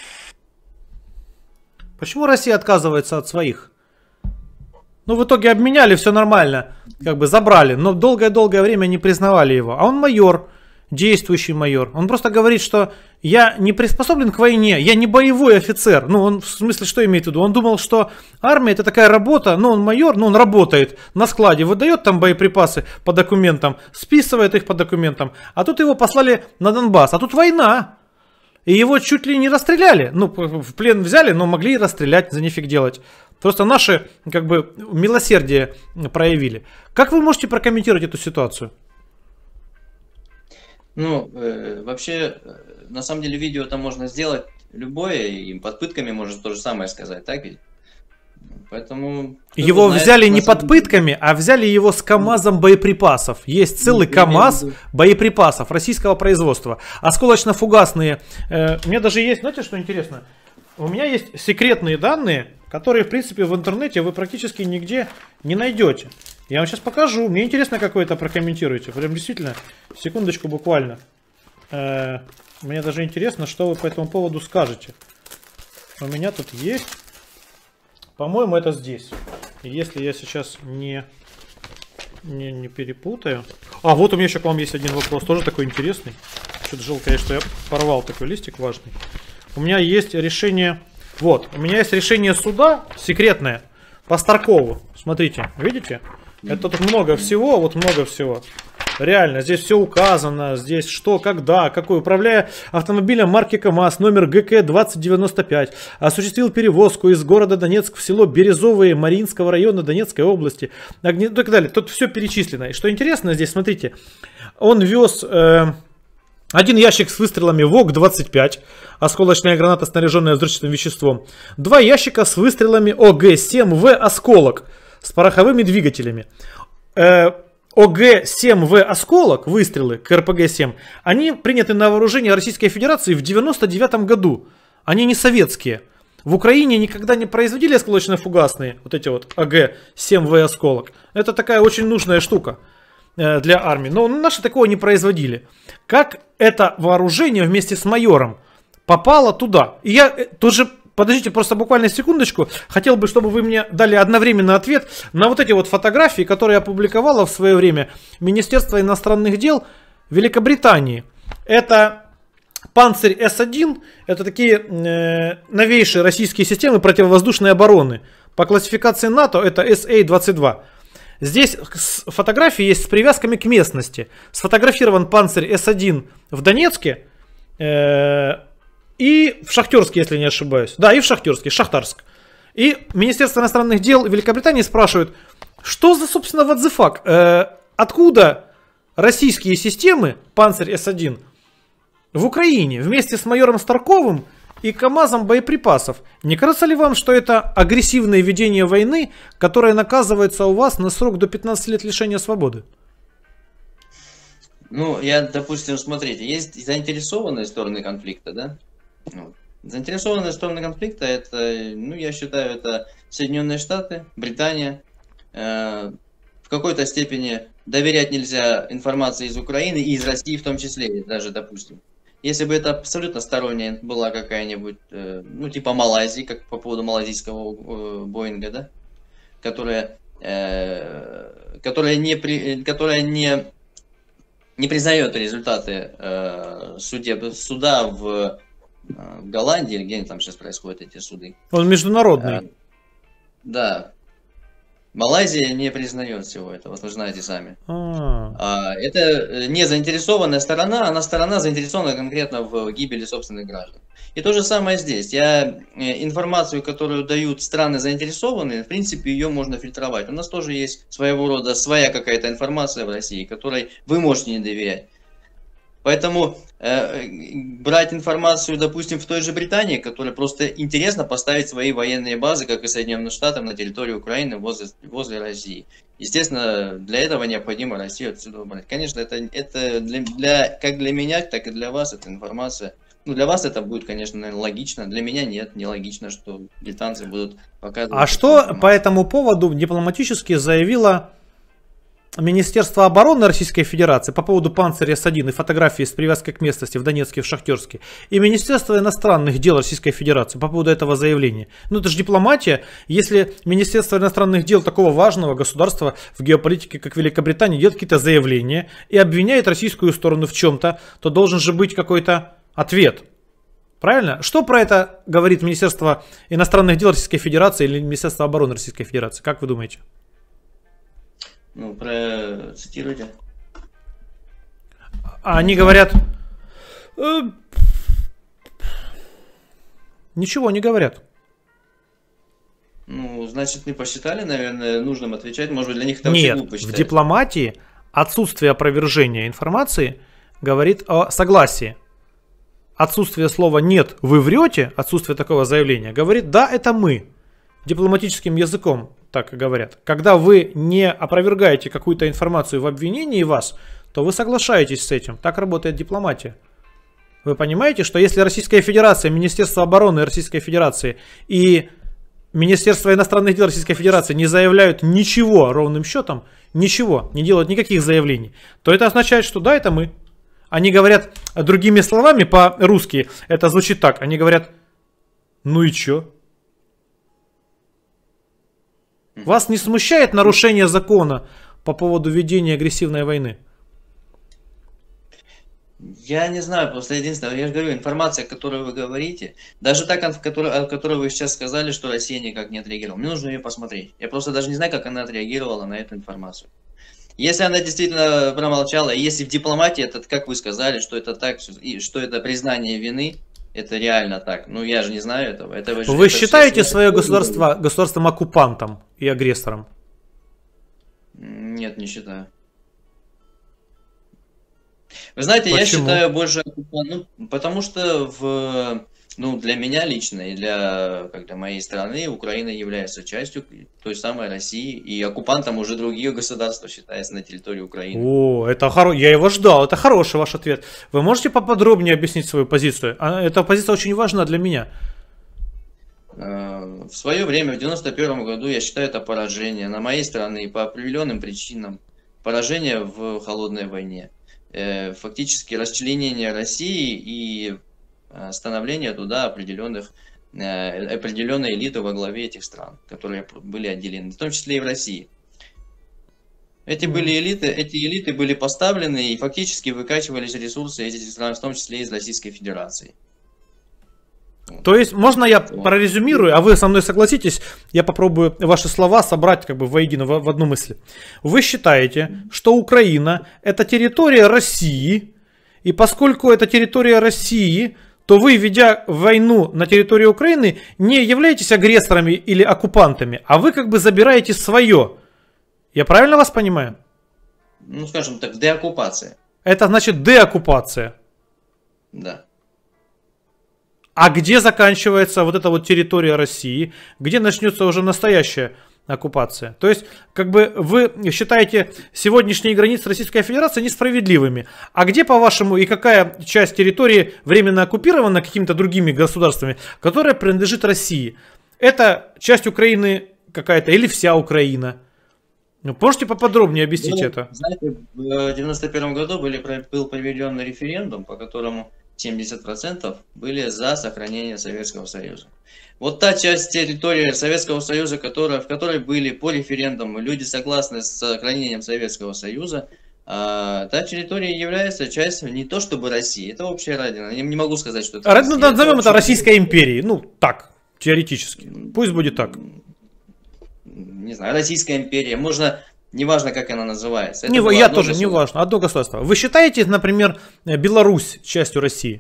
Почему Россия отказывается от своих? Ну, в итоге обменяли, все нормально, как бы забрали, но долгое-долгое время не признавали его. А он майор, действующий майор. Он просто говорит, что я не приспособлен к войне, я не боевой офицер. Ну, он в смысле, что имеет в виду? Он думал, что армия это такая работа, ну, он майор, ну, он работает на складе, выдает там боеприпасы по документам, списывает их по документам. А тут его послали на Донбасс, а тут война. И его чуть ли не расстреляли. Ну, в плен взяли, но могли и расстрелять, за нифиг делать. Просто наши, как бы, милосердие проявили. Как вы можете прокомментировать эту ситуацию? Ну, э, вообще, на самом деле, видео там можно сделать любое, и под пытками можно то же самое сказать, так ведь? Поэтому... Его знает, взяли не самом... под пытками, а взяли его с КАМАЗом боеприпасов. Есть целый КАМАЗ боеприпасов российского производства. Осколочно-фугасные. Э, у меня даже есть, знаете, что интересно? У меня есть секретные данные, которые, в принципе, в интернете вы практически нигде не найдете. Я вам сейчас покажу. Мне интересно, как вы это прокомментируете. Прям действительно, секундочку буквально. Э, мне даже интересно, что вы по этому поводу скажете. У меня тут есть... По-моему, это здесь. Если я сейчас не, не, не перепутаю. А, вот у меня еще к вам есть один вопрос. Тоже такой интересный. Что-то жалко, что я порвал такой листик важный. У меня есть решение... Вот, у меня есть решение суда секретное по Старкову. Смотрите, видите? Это тут много всего, вот много всего. Реально, здесь все указано, здесь что, когда, какой. Управляя автомобилем марки КАМАЗ, номер ГК двадцать девяносто пять, осуществил перевозку из города Донецк в село Березовые Маринского района Донецкой области. Огне... И так далее. Тут все перечислено. И что интересно здесь, смотрите, он вез э, один ящик с выстрелами ВОК двадцать пять, осколочная граната, снаряженная взрывчатым веществом. Два ящика с выстрелами ОГ семь В «Осколок» с пороховыми двигателями. Э, ОГ семь В «Осколок», выстрелы к РПГ семь, они приняты на вооружение Российской Федерации в девяносто девятом году. Они не советские. В Украине никогда не производили осколочно-фугасные, вот эти вот ОГ семь В «Осколок». Это такая очень нужная штука э, для армии. Но наши такого не производили. Как это вооружение вместе с майором попало туда? И я э, тоже... Подождите, просто буквально секундочку. Хотел бы, чтобы вы мне дали одновременно ответ на вот эти вот фотографии, которые опубликовало в свое время Министерство иностранных дел Великобритании. Это Панцирь С один. Это такие э, новейшие российские системы противовоздушной обороны. По классификации НАТО это С А двадцать два. Здесь фотографии есть с привязками к местности. Сфотографирован Панцирь С один в Донецке. Э, И в Шахтерске, если не ошибаюсь. Да, и в Шахтерске, Шахтарск. И Министерство иностранных дел Великобритании спрашивает, что за, собственно, what the fuck? Э, откуда российские системы, Панцирь С один, в Украине вместе с майором Старковым и КАМАЗом боеприпасов? Не кажется ли вам, что это агрессивное ведение войны, которое наказывается у вас на срок до пятнадцати лет лишения свободы? Ну, я, допустим, смотрите, есть заинтересованные стороны конфликта, да? Ну, заинтересованные стороны конфликта, это, ну, я считаю, это Соединенные Штаты, Британия. Э, в какой-то степени доверять нельзя информации из Украины и из России в том числе, даже, допустим. Если бы это абсолютно сторонняя была какая-нибудь, э, ну, типа Малайзии, как по поводу малайзийского э, Боинга, да? Которая, э, которая, не, при, которая не, не признает результаты э, судеб, суда в... в Голландии, или где там сейчас происходят эти суды. Он международный. А, да. Малайзия не признает всего этого, вот вы знаете сами. А. А, это не заинтересованная сторона, она сторона заинтересована конкретно в гибели собственных граждан. И то же самое здесь. Я информацию, которую дают страны заинтересованные, в принципе, ее можно фильтровать. У нас тоже есть своего рода своя какая-то информация в России, которой вы можете не доверять. Поэтому э, брать информацию, допустим, в той же Британии, которая просто интересно поставить свои военные базы, как и Соединенным Штатам, на территории Украины возле, возле России. Естественно, для этого необходимо Россию отсюда убрать. Конечно, это, это для, для, как для меня, так и для вас эта информация. Ну, для вас это будет, конечно, наверное, логично. Для меня нет, не логично, что британцы будут показывать. А что по этому поводу дипломатически заявило Министерство обороны Российской Федерации по поводу Панциря С один и фотографии с привязкой к местности в Донецке, в Шахтерске, и Министерство иностранных дел Российской Федерации по поводу этого заявления? Ну это же дипломатия. Если Министерство иностранных дел такого важного государства в геополитике, как Великобритания, делает какие-то заявления и обвиняет российскую сторону в чем-то, то должен же быть какой-то ответ. Правильно? Что про это говорит Министерство иностранных дел Российской Федерации или Министерство обороны Российской Федерации? Как вы думаете? Ну, про... цитируйте. Они говорят... Э, ничего не говорят. Ну, значит, не посчитали, наверное, нужным отвечать. Может быть, для них это вообще Нет, глупо в считать. дипломатии отсутствие опровержения информации говорит о согласии. Отсутствие слова «нет, вы врете», отсутствие такого заявления, говорит «да, это мы». Дипломатическим языком так и говорят. Когда вы не опровергаете какую-то информацию в обвинении вас, то вы соглашаетесь с этим. Так работает дипломатия. Вы понимаете, что если Российская Федерация, Министерство обороны Российской Федерации и Министерство иностранных дел Российской Федерации не заявляют ничего ровным счетом, ничего, не делают никаких заявлений, то это означает, что да, это мы. Они говорят другими словами по-русски, это звучит так, они говорят, ну и чё? Вас не смущает нарушение закона по поводу ведения агрессивной войны? Я не знаю, просто единственное, я же говорю, информация, о которой вы говорите, даже та, о которой, о которой вы сейчас сказали, что Россия никак не отреагировала, мне нужно ее посмотреть. Я просто даже не знаю, как она отреагировала на эту информацию. Если она действительно промолчала, и если в дипломатии, это, как вы сказали, что это так, и что это признание вины, это реально так. Ну, я же не знаю этого. Это вы вы это считаете все... свое государство государством-оккупантом и агрессором? Нет, не считаю. Вы знаете, Почему? я считаю больше, ну, потому что в, ну, для меня лично и для, как для моей страны Украина является частью той самой России, и оккупантом уже других государств считается на территории Украины. О, это хоро... я его ждал, это хороший ваш ответ. Вы можете поподробнее объяснить свою позицию? Эта позиция очень важна для меня. В свое время, в девяносто первом году, я считаю это поражение на моей стороне по определенным причинам. Поражение в холодной войне. Фактически расчленение России и становление туда определенных, определенной элиты во главе этих стран, которые были отделены, в том числе и в России. Эти были элиты, эти элиты были поставлены и фактически выкачивались ресурсы этих стран, в том числе из Российской Федерации. То есть, можно я прорезюмирую, а вы со мной согласитесь, я попробую ваши слова собрать как бы воедино, в, в одну мысль. Вы считаете, что Украина это территория России, и поскольку это территория России, то вы, ведя войну на территории Украины, не являетесь агрессорами или оккупантами, а вы как бы забираете свое. Я правильно вас понимаю? Ну, скажем так, деоккупация. Это значит деоккупация. Да. А где заканчивается вот эта вот территория России, где начнется уже настоящая оккупация? То есть, как бы вы считаете сегодняшние границы Российской Федерации несправедливыми. А где, по-вашему, и какая часть территории временно оккупирована какими-то другими государствами, которая принадлежит России? Это часть Украины какая-то или вся Украина? Можете поподробнее объяснить ну, это? Знаете, в девяносто первом году были, был проведен референдум, по которому семьдесят процентов были за сохранение Советского Союза. Вот та часть территории Советского Союза, которая, в которой были по референдуму люди согласны с сохранением Советского Союза, а, та территория является частью не то чтобы России, это общая родина. Я не могу сказать, что это а, Россия. Ну, назовем это, это Российской империей. Ну, так, теоретически. Пусть будет так. Не знаю, Российская империя. Можно... Неважно, как она называется. Не, я тоже, не важно. Одно государство. Вы считаете, например, Беларусь частью России?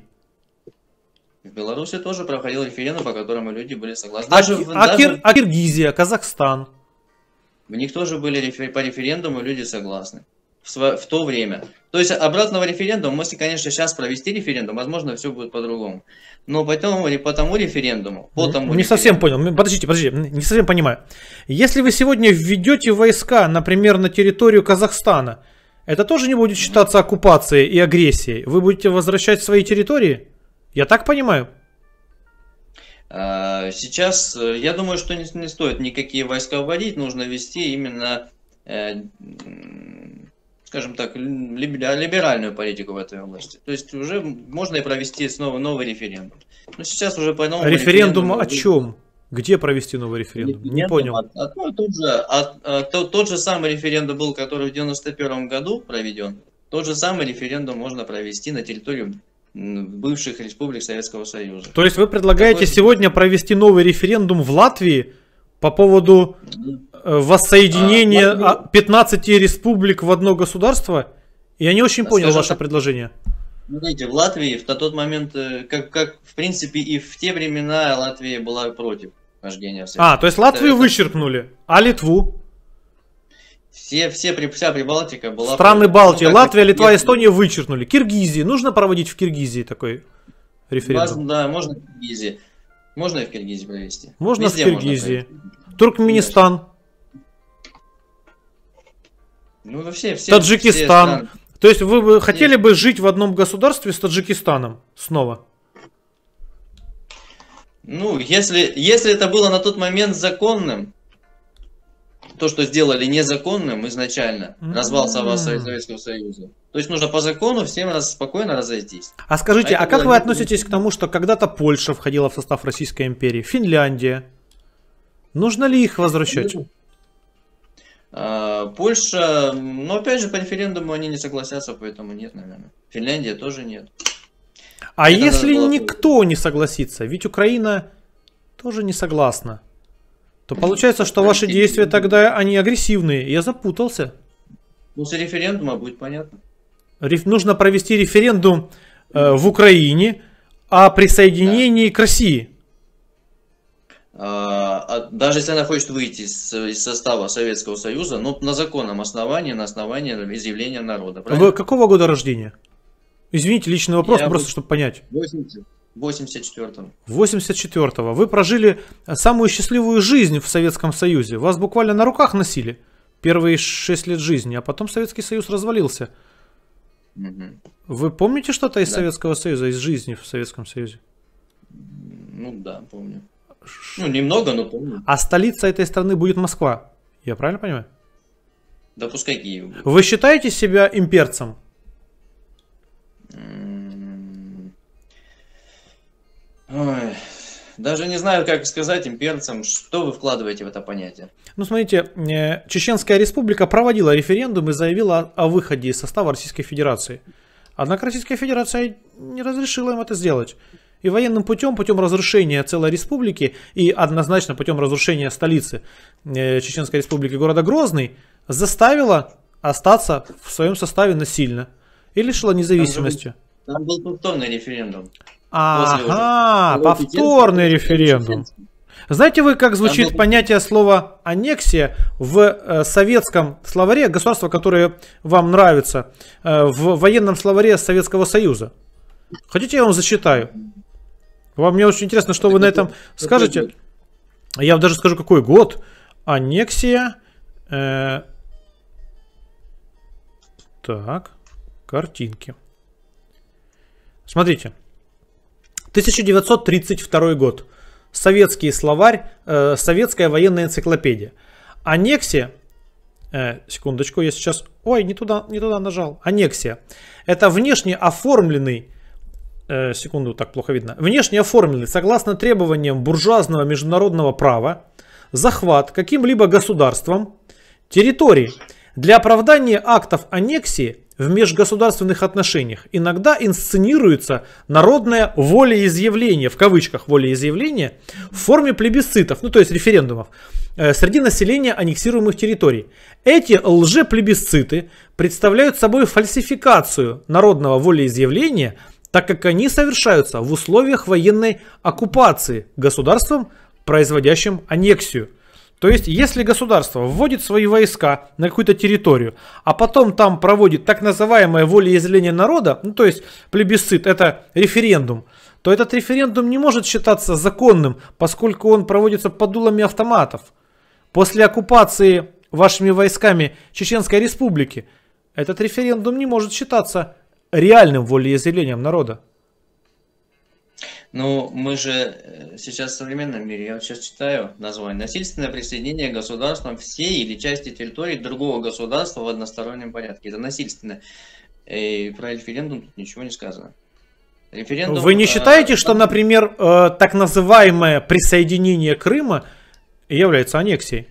В Беларуси тоже проходил референдум, по которому люди были согласны. А, Даже, а, даже... Кир, а Киргизия, Казахстан? В них тоже были рефер... по референдуму люди согласны. в, сво- в то время. То есть обратного референдума, если, конечно, сейчас провести референдум, возможно, все будет по-другому. Но потом, по тому референдуму, по тому Не совсем референдуму, понял. Подождите, подождите, не совсем понимаю. Если вы сегодня введете войска, например, на территорию Казахстана, это тоже не будет считаться оккупацией и агрессией? Вы будете возвращать свои территории? Я так понимаю? а, сейчас, э, я думаю, что не, не стоит никакие войска вводить, нужно вести именно, э, м, скажем так, либера- либеральную политику в этой области. То есть уже можно и провести снова новый референдум. Но сейчас уже по новому Референдум референдуму о будет- чем? Где провести новый референдум? Не Референдум понял. от- от- ну, тот, же, от- от- тот, тот же самый референдум был, который в девяносто первом году проведен. Тот же самый референдум можно провести на территории м, бывших республик Советского Союза. То есть вы предлагаете Такой- сегодня провести новый референдум в Латвии по поводу э, воссоединения А, в Латвии- а, пятнадцати республик в одно государство? Я не очень понял Скажем ваше так, предложение. Смотрите, в Латвии в тот момент, э, как, как в принципе и в те времена Латвия была против вхождения в Союз. А, то есть Латвию Это- вычеркнули, а Литву? Все, все, при- вся Прибалтика была Страны против. Балтии, Ну, как Латвия, бы, Литва, если- Эстония вычеркнули. Киргизии. Нужно проводить в Киргизии такой Вас- референдум? Да, можно в Киргизии. Можно и в Киргизии провести. Можно в Везде можно Киргизии. провести. Туркменистан, Ну, ну, все, все, Таджикистан. все страны. То есть вы бы хотели бы жить в одном государстве с Таджикистаном снова? Ну, если, если это было на тот момент законным, то, что сделали незаконным изначально, М. развал Сова- Советского Союза. То есть нужно по закону всем раз спокойно разойтись. А скажите, А а это как было вы не- относитесь к тому, что когда-то Польша входила в состав Российской империи, Финляндия? Нужно ли их возвращать? А, Польша, но опять же по референдуму они не согласятся, поэтому нет, наверное. Финляндия тоже нет. А это если надо было никто не согласится, ведь Украина тоже не согласна, то получается, что ваши действия тогда, они агрессивные. Я запутался. После референдума будет понятно. Реф- Нужно провести референдум э, в Украине о присоединении к России. А, а даже если она хочет выйти из, из состава Советского Союза, но на законном основании, на основании изъявления народа. Правильно? Вы какого года рождения? Извините, личный вопрос, Я просто вот- чтобы понять. восемьдесят четвёртом. восемьдесят четвёртого. Вы прожили самую счастливую жизнь в Советском Союзе. Вас буквально на руках носили первые шесть лет жизни, а потом Советский Союз развалился. Мгм. Вы помните что-то из Да. Советского Союза, из жизни в Советском Союзе? Ну да, помню. Ну, немного, но помню. А столица этой страны будет Москва. Я правильно понимаю? Да пускай Киев будет. Вы считаете себя имперцем? М. Ой, даже не знаю, как сказать имперцам, что вы вкладываете в это понятие. Ну, смотрите, э, Чеченская республика проводила референдум и заявила о, о выходе из состава Российской Федерации. Однако Российская Федерация не разрешила им это сделать. И военным путем, путем разрушения целой республики и однозначно путем разрушения столицы э, Чеченской республики города Грозный, заставила остаться в своем составе насильно и лишила независимости. Там был повторный референдум. После Ага, уже. повторный референдум. Знаете вы, как звучит был- понятие слова аннексия в э, советском словаре, государства, которое вам нравится, э, в военном словаре Советского Союза? Хотите, я вам зачитаю? Вам мне очень интересно, что вы на этом скажете. Я вам даже скажу, какой год. Аннексия. э, так, картинки. Смотрите. тысяча девятьсот тридцать второй год. Советский словарь, э, советская военная энциклопедия. Аннексия, э, секундочку, я сейчас, ой, не туда, не туда нажал. Аннексия. Это внешне оформленный, э, секунду, так плохо видно. Внешне оформленный, согласно требованиям буржуазного международного права, захват каким-либо государством территории для оправдания актов аннексии в межгосударственных отношениях иногда инсценируется народное волеизъявление, в кавычках волеизъявление, в форме плебисцитов, ну то есть референдумов, э, среди населения аннексируемых территорий. Эти лжеплебисциты представляют собой фальсификацию народного волеизъявления, так как они совершаются в условиях военной оккупации государством, производящим аннексию. То есть, если государство вводит свои войска на какую-то территорию, а потом там проводит так называемое волеизъявление народа, ну то есть плебисцит, это референдум, то этот референдум не может считаться законным, поскольку он проводится под дулами автоматов. После оккупации вашими войсками Чеченской Республики этот референдум не может считаться реальным волеизъявлением народа. Ну, мы же сейчас в современном мире, я вот сейчас читаю название, насильственное присоединение государством всей или части территории другого государства в одностороннем порядке. Это насильственное. И про референдум тут ничего не сказано. Референдум, Вы не считаете, а, что, например, э, так называемое присоединение Крыма является аннексией?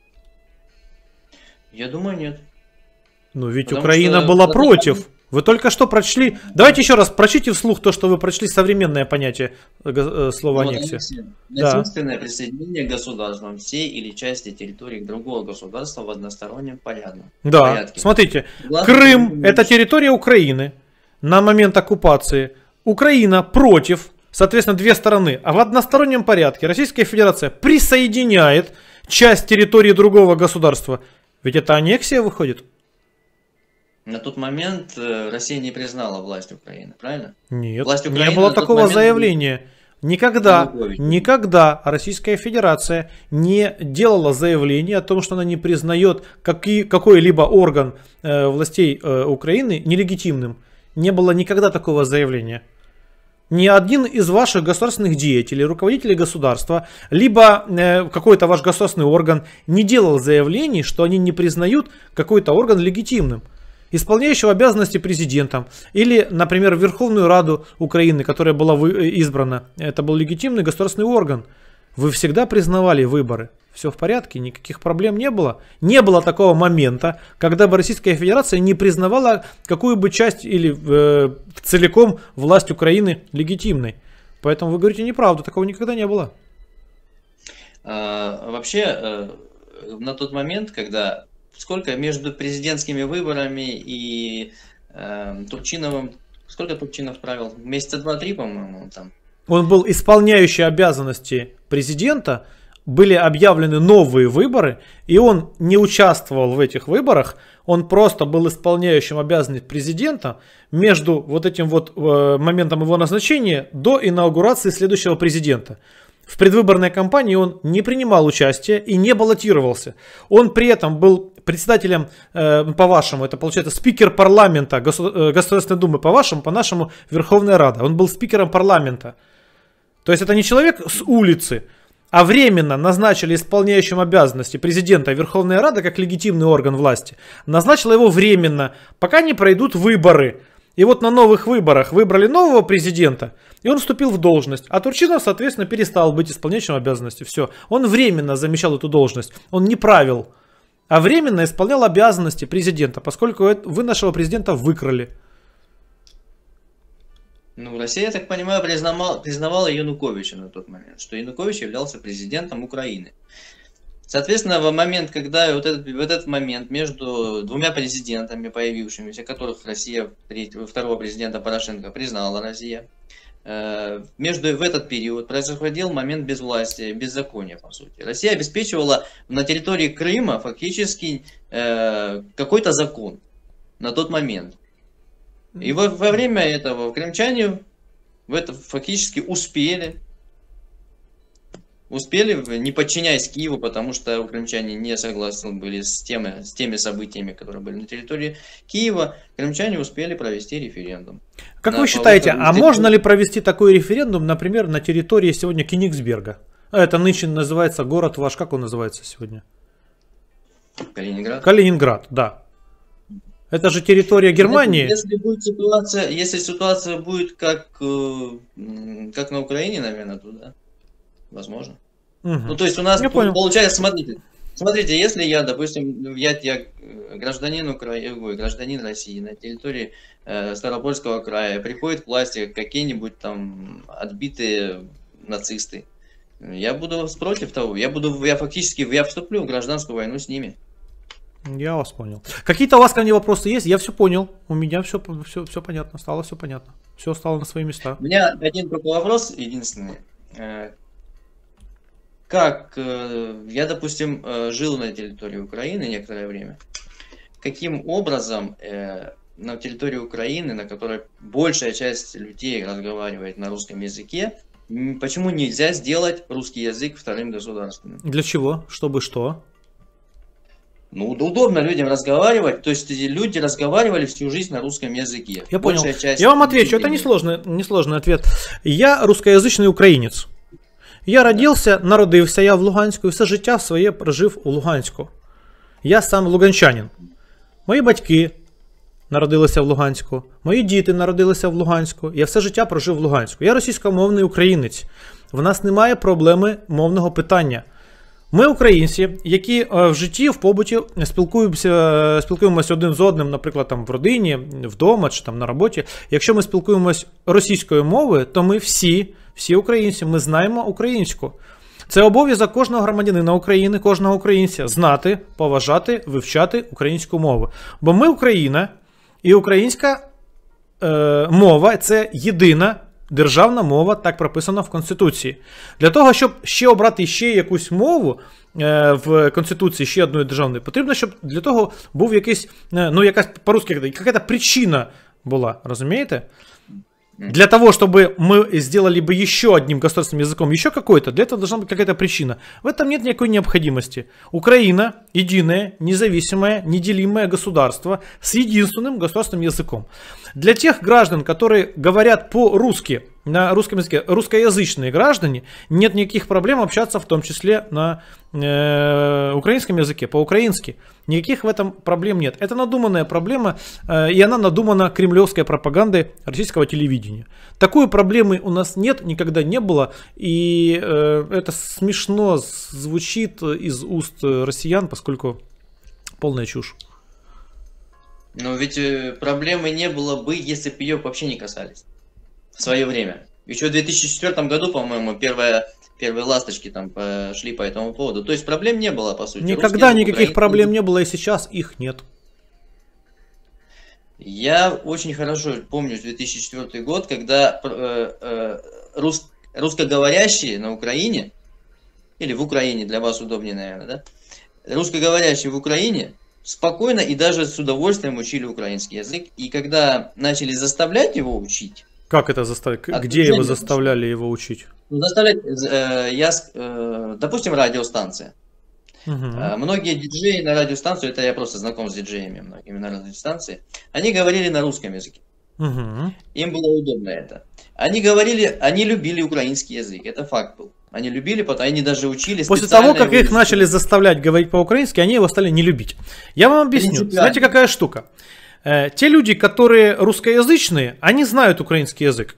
Я думаю, нет. Ну, ведь Потому Украина что... была против. Вы только что прочли. Давайте еще раз прочтите вслух то, что вы прочли, современное понятие э, слова вот аннексия. Насильственное да. присоединение государством всей или части территории другого государства в одностороннем порядке. Да, порядке. Смотрите, Главное, Крым это территория Украины на момент оккупации. Украина против, соответственно, две стороны. А в одностороннем порядке Российская Федерация присоединяет часть территории другого государства. Ведь это аннексия выходит? На тот момент Россия не признала власть Украины, правильно? Нет, власть Украины не было такого момент... заявления. Никогда, никогда Российская Федерация не делала заявление о том, что она не признает какие, какой-либо орган э, властей э, Украины нелегитимным. Не было никогда такого заявления. Ни один из ваших государственных деятелей, руководителей государства, либо э, какой-то ваш государственный орган не делал заявлений, что они не признают какой-то орган легитимным. Исполняющего обязанности президентом, или, например, Верховную Раду Украины, которая была избрана, это был легитимный государственный орган. Вы всегда признавали выборы. Все в порядке, никаких проблем не было. Не было такого момента, когда бы Российская Федерация не признавала какую бы часть или э, целиком власть Украины легитимной. Поэтому вы говорите неправду, такого никогда не было. А, вообще, э, на тот момент, когда... Сколько между президентскими выборами и э, Турчиновым, сколько Турчинов правил? Месяца два-три, по-моему, там. Он был исполняющий обязанности президента, были объявлены новые выборы, и он не участвовал в этих выборах, он просто был исполняющим обязанности президента между вот этим вот э, моментом его назначения до инаугурации следующего президента. В предвыборной кампании он не принимал участия и не баллотировался. Он при этом был председателем, э, по-вашему, это получается спикер парламента, госу- Государственной Думы, по-вашему, по-нашему, Верховная Рада. Он был спикером парламента. То есть это не человек с улицы, а временно назначили исполняющим обязанности президента Верховная Рада как легитимный орган власти. Назначила его временно, пока не пройдут выборы. И вот на новых выборах выбрали нового президента, и он вступил в должность. А Турчинов, соответственно, перестал быть исполняющим обязанности. Все. Он временно замещал эту должность. Он не правил, а временно исполнял обязанности президента, поскольку вы нашего президента выкрали. Ну, Россия, я так понимаю, признавала, признавала Януковича на тот момент, что Янукович являлся президентом Украины. Соответственно, в момент, когда вот этот, в этот момент между двумя президентами появившимися, которых Россия, второго президента Порошенко признала Россия, э, между, в этот период происходил момент безвластия, беззакония, по сути. Россия обеспечивала на территории Крыма фактически э, какой-то закон на тот момент. И во, во время этого крымчане в это фактически успели. Успели, не подчиняясь Киеву, потому что крымчане не согласны были с теми, с теми событиями, которые были на территории Киева, крымчане успели провести референдум. Как вы считаете, а можно ли провести такой референдум, например, на территории сегодня Кенигсберга? Это нынче называется город ваш, как он называется сегодня? Калининград. Калининград, да. Это же территория Германии. Если будет ситуация, если ситуация будет как, как на Украине, наверное, то да. Возможно. Угу. Ну, то есть у нас я получается, смотрите, смотрите, если я, допустим, я, я гражданин Украины, гражданин России на территории э, Ставропольского края, приходят к власти какие-нибудь там отбитые нацисты, я буду против того, я буду, я фактически, я вступлю в гражданскую войну с ними. Я вас понял. Какие-то у вас ко мне вопросы есть? Я все понял. У меня все, все, все понятно, стало все понятно. Все стало на свои места. У меня один только вопрос, единственный. как э, я, допустим, э, жил на территории Украины некоторое время, каким образом э, на территории Украины, на которой большая часть людей разговаривает на русском языке, м, почему нельзя сделать русский язык вторым государственным? Для чего? Чтобы что? Ну, да удобно людям разговаривать, то есть люди разговаривали всю жизнь на русском языке. Я понял. Большая часть Я вам отвечу, это населения. несложный, несложный ответ. Я русскоязичний українець. Я родився, народився я в Луганську і все життя своє прожив у Луганську. Я сам луганчанин. Мої батьки народилися в Луганську, мої діти народилися в Луганську. Я все життя прожив в Луганську. Я російськомовний українець. В нас немає проблеми мовного питання. Ми українці, які в житті, в побуті спілкуємося, спілкуємося один з одним, наприклад, там в родині, вдома чи там на роботі. Якщо ми спілкуємося російською мовою, то ми всі, всі українці, ми знаємо українську. Це обов'язок кожного громадянина України, кожного українця знати, поважати, вивчати українську мову. Бо ми Україна, і українська е, мова – це єдина державна мова, так прописано в Конституції. Для того, щоб ще обрати ще якусь мову е, в Конституції, ще одної державної, потрібно, щоб для того був якийсь, е, ну якась по-русски, якась причина була, розумієте? Для того, чтобы мы сделали бы еще одним государственным языком, еще какой-то, для этого должна быть какая-то причина. В этом нет никакой необходимости. Украина – единое, независимое, неделимое государство с единственным государственным языком. Для тех граждан, которые говорят по-русски, на русском языке, русскоязычные граждане, нет никаких проблем общаться в том числе на э, украинском языке, по-украински. Никаких в этом проблем нет. Это надуманная проблема, э, и она надумана кремлевской пропагандой российского телевидения. Такой проблемы у нас нет, никогда не было, и э, это смешно звучит из уст россиян, поскольку полная чушь. Но ведь э, проблемы не было бы, если бы ее вообще не касались. В свое время. Еще в две тысячи четвёртом году, по-моему, первые, первые ласточки там пошли по этому поводу. То есть проблем не было, по сути. Никогда никаких проблем не было, и сейчас их нет. Я очень хорошо помню две тысячи четвёртый год, когда э, э, рус, русскоговорящие на Украине, или в Украине, для вас удобнее, наверное, да? Русскоговорящие в Украине спокойно и даже с удовольствием учили украинский язык. И когда начали заставлять его учить... Как это заставить? Где его заставляли его учить? Заставлять, э, я, э, допустим, радиостанция. Угу. Э, многие диджеи на радиостанцию, это я просто знаком с диджеями многими на радиостанции, они говорили на русском языке. Угу. Им было удобно это. Они говорили, они любили украинский язык, это факт был. Они любили, потом они даже учили. После того, как их начали заставлять говорить по-украински, они его стали не любить. Я вам объясню. Знаете, какая штука? Те люди, которые русскоязычные, они знают украинский язык.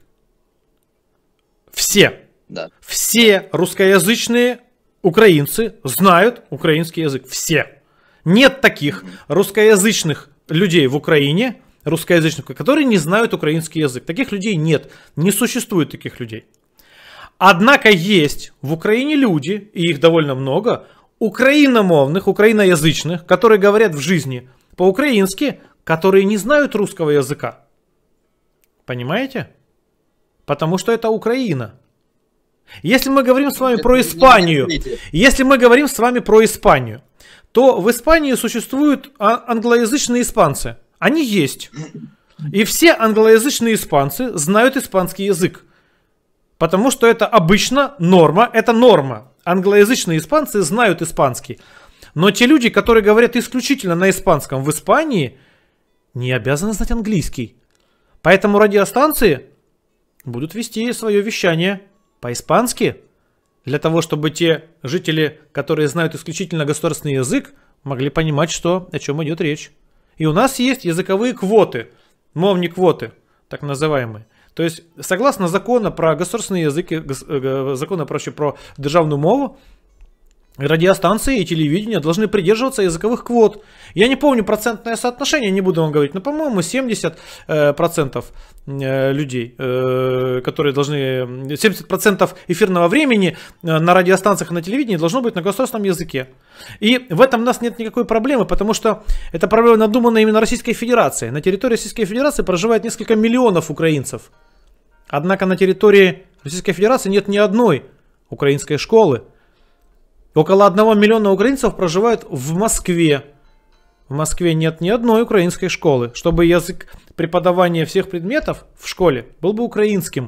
Все. Да. Все русскоязычные украинцы знают украинский язык. Все. Нет таких русскоязычных людей в Украине, русскоязычных, которые не знают украинский язык. Таких людей нет. Не существует таких людей. Однако есть в Украине люди, и их довольно много, украиномовных, украиноязычных, которые говорят в жизни по-украински, которые не знают русского языка. Понимаете? Потому что это Украина. Если мы говорим с вами про Испанию, если мы говорим с вами про Испанию, то в Испании существуют англоязычные испанцы. Они есть. И все англоязычные испанцы знают испанский язык. Потому что это обычно норма, это норма. Англоязычные испанцы знают испанский. Но те люди, которые говорят исключительно на испанском в Испании, не обязаны знать английский. Поэтому радиостанции будут вести свое вещание по-испански, для того, чтобы те жители, которые знают исключительно государственный язык, могли понимать, что, о чем идет речь. И у нас есть языковые квоты, мовные квоты, так называемые. То есть, согласно закону про государственный язык, закону, проще, про державную мову, радиостанции и телевидение должны придерживаться языковых квот. Я не помню процентное соотношение, не буду вам говорить, но, по-моему, семьдесят процентов людей, которые должны... семьдесят процентов эфирного времени на радиостанциях и на телевидении должно быть на государственном языке. И в этом у нас нет никакой проблемы, потому что эта проблема надумана именно Российской Федерацией. На территории Российской Федерации проживает несколько миллионов украинцев. Однако на территории Российской Федерации нет ни одной украинской школы. Около одного миллиона украинцев проживают в Москве. В Москве нет ни одной украинской школы, чтобы язык преподавания всех предметов в школе был бы украинским.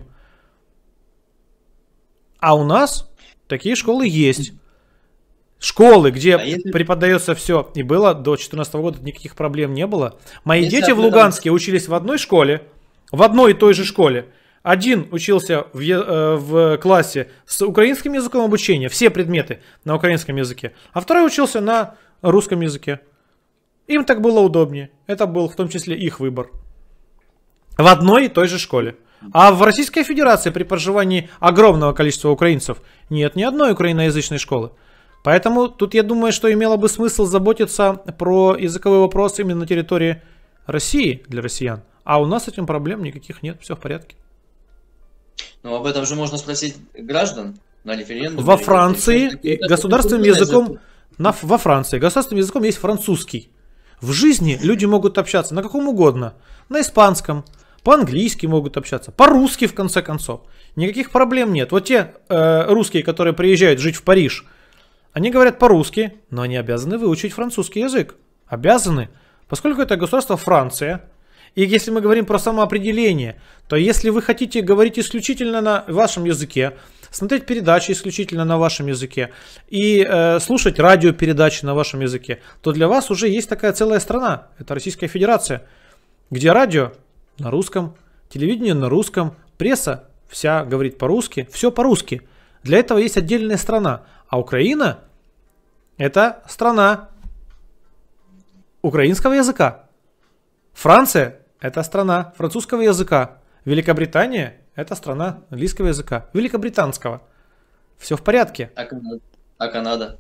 А у нас такие школы есть. Школы, где а если... преподается все, и было до две тысячи четырнадцатого года, никаких проблем не было. Мои если дети в Луганске учились в одной школе, в одной и той же школе. Один учился в, э, в классе с украинским языком обучения, все предметы на украинском языке, а второй учился на русском языке. Им так было удобнее. Это был в том числе их выбор. В одной и той же школе. А в Российской Федерации при проживании огромного количества украинцев нет ни одной украиноязычной школы. Поэтому тут я думаю, что имело бы смысл заботиться про языковой вопрос именно на территории России для россиян. А у нас с этим проблем никаких нет, все в порядке. Ну об этом же можно спросить граждан на референдуме. Во Франции государственным языком, на, во Франции государственным языком есть французский. В жизни люди могут общаться на каком угодно. На испанском, по-английски могут общаться, по-русски в конце концов. Никаких проблем нет. Вот те э, русские, которые приезжают жить в Париж, они говорят по-русски, но они обязаны выучить французский язык. Обязаны. Поскольку это государство Франция. И если мы говорим про самоопределение, то если вы хотите говорить исключительно на вашем языке, смотреть передачи исключительно на вашем языке и э, слушать радиопередачи на вашем языке, то для вас уже есть такая целая страна. Это Российская Федерация, где радио на русском, телевидение на русском, пресса вся говорит по-русски, все по-русски. Для этого есть отдельная страна. А Украина — это страна украинского языка. Франция — это страна французского языка. Великобритания — это страна английского языка. Великобританского. Все в порядке. А Канада? А Канада?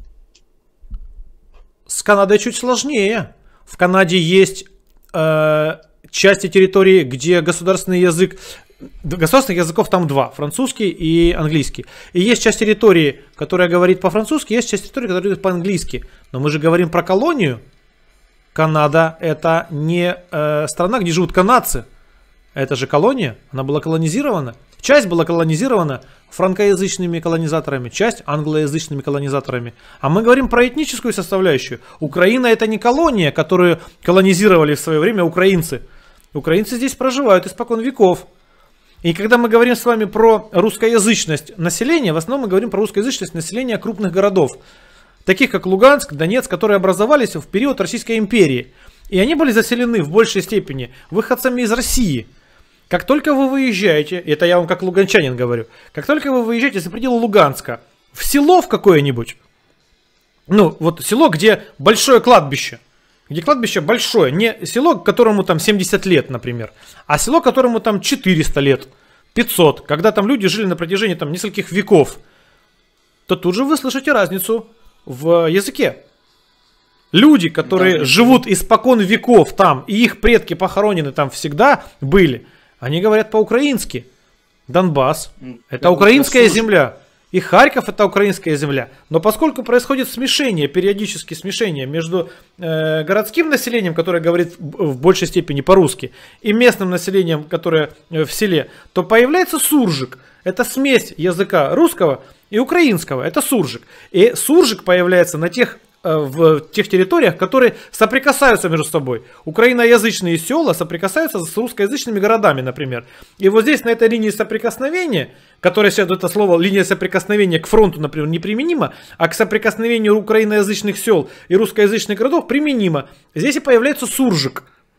С Канадой чуть сложнее. В Канаде есть э, части территории, где государственный язык... Государственных языков там два. Французский и английский. И есть часть территории, которая говорит по-французски, есть часть территории, которая говорит по-английски. Но мы же говорим про колонию. Канада — это не э, страна, где живут канадцы. Это же колония. Она была колонизирована. Часть была колонизирована франкоязычными колонизаторами, часть англоязычными колонизаторами. А мы говорим про этническую составляющую. Украина — это не колония, которую колонизировали в свое время украинцы. Украинцы здесь проживают испокон веков. И когда мы говорим с вами про русскоязычность населения, в основном мы говорим про русскоязычность населения крупных городов, таких как Луганск, Донецк, которые образовались в период Российской империи. И они были заселены в большей степени выходцами из России. Как только вы выезжаете, это я вам как луганчанин говорю, как только вы выезжаете за пределы Луганска в село в какое-нибудь, ну вот село, где большое кладбище, где кладбище большое, не село, которому там семьдесят лет, например, а село, которому там четыреста лет, пятьсот, когда там люди жили на протяжении там нескольких веков, то тут же вы слышите разницу в языке. Люди, которые да, живут испокон веков там, и их предки похоронены там всегда были, они говорят по-украински. Донбасс – это украинская земля. И Харьков — это украинская земля. Но поскольку происходит смешение, периодически смешение между э, городским населением, которое говорит в большей степени по-русски, и местным населением, которое в селе, то появляется суржик. Это смесь языка русского и украинского. Это суржик. И суржик появляется на тех, э, в тех территориях, которые соприкасаются между собой. Украиноязычные села соприкасаются с русскоязычными городами, например. И вот здесь на этой линии соприкосновения, которое сейчас это слово линия соприкосновения к фронту, например, неприменимо, а к соприкосновению украиноязычных сел и русскоязычных городов применимо. Здесь и появляется суржик.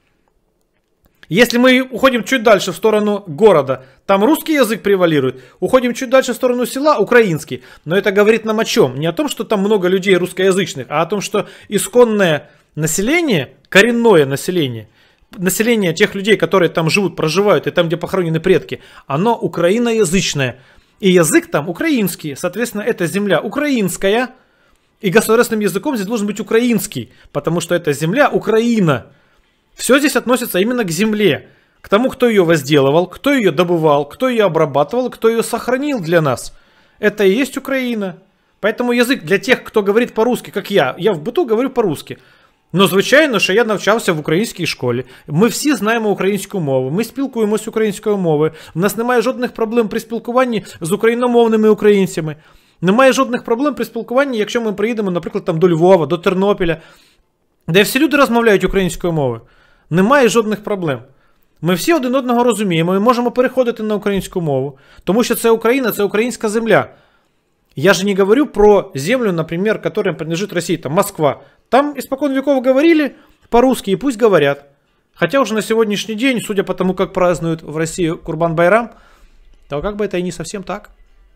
Если мы уходим чуть дальше в сторону города, там русский язык превалирует. Уходим чуть дальше в сторону села, украинский. Но это говорит нам о чем? Не о том, что там много людей русскоязычных, а о том, что исконное население, коренное население, население тех людей, которые там живут, проживают, и там, где похоронены предки, оно украиноязычное. И язык там украинский. Соответственно, эта земля украинская. И государственным языком здесь должен быть украинский. Потому что эта земля Украина. Все здесь относится именно к земле. К тому, кто ее возделывал, кто ее добывал, кто ее обрабатывал, кто ее сохранил для нас. Это и есть Украина. Поэтому язык для тех, кто говорит по-русски, как я. Я в быту говорю по-русски. Но, звичайно, що я навчався в українській школі. Ми всі знаємо українську мову, ми спілкуємося українською мовою. У нас немає жодних проблем при спілкуванні з україномовними українцями. Немає жодних проблем при спілкуванні, якщо ми приїдемо, наприклад, там до Львова, до Тернопіля, де всі люди розмовляють українською мовою. Немає жодних проблем. Ми всі один одного розуміємо, ми можемо переходити на українську мову, тому що це Україна, це українська земля. Я же не говорю про землю, например, которая принадлежит России, там Москва. Там испокон веков говорили по-русски, и пусть говорят. Хотя уже на сегодняшний день, судя по тому, как празднуют в России Курбан-Байрам, то как бы это и не совсем так.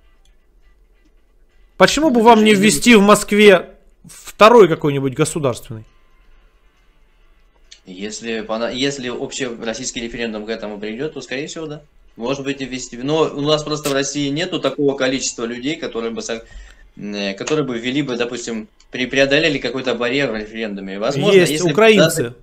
Почему бы вам не ввести в Москве второй какой-нибудь государственный? Если, если общероссийский референдум к этому придет, то, скорее всего, да. Может быть, и ввести. Но у нас просто в России нету такого количества людей, которые бы, которые бы ввели бы, допустим, преодолели какой-то барьер в референдуме. Возможно, есть если украинцы. Даже...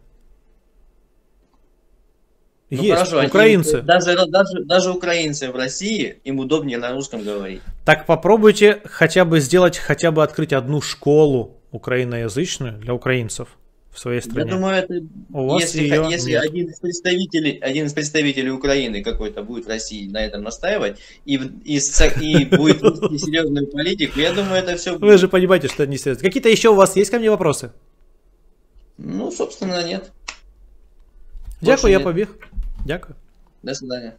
Ну, есть хорошо, украинцы. Они, даже, даже, даже украинцы в России, им удобнее на русском говорить. Так попробуйте хотя бы сделать, хотя бы открыть одну школу украиноязычную для украинцев в своей стране. Я думаю, это, У вас если, ее если нет. один из представителей, один из представителей Украины какой-то будет в России на этом настаивать и, и, и будет вести серьезную политику, я думаю, это все. Вы же понимаете, что это не серьезно. Какие-то еще у вас есть ко мне вопросы? Ну, собственно, нет. Дякую, я нет. побег. Дякую. До свидания.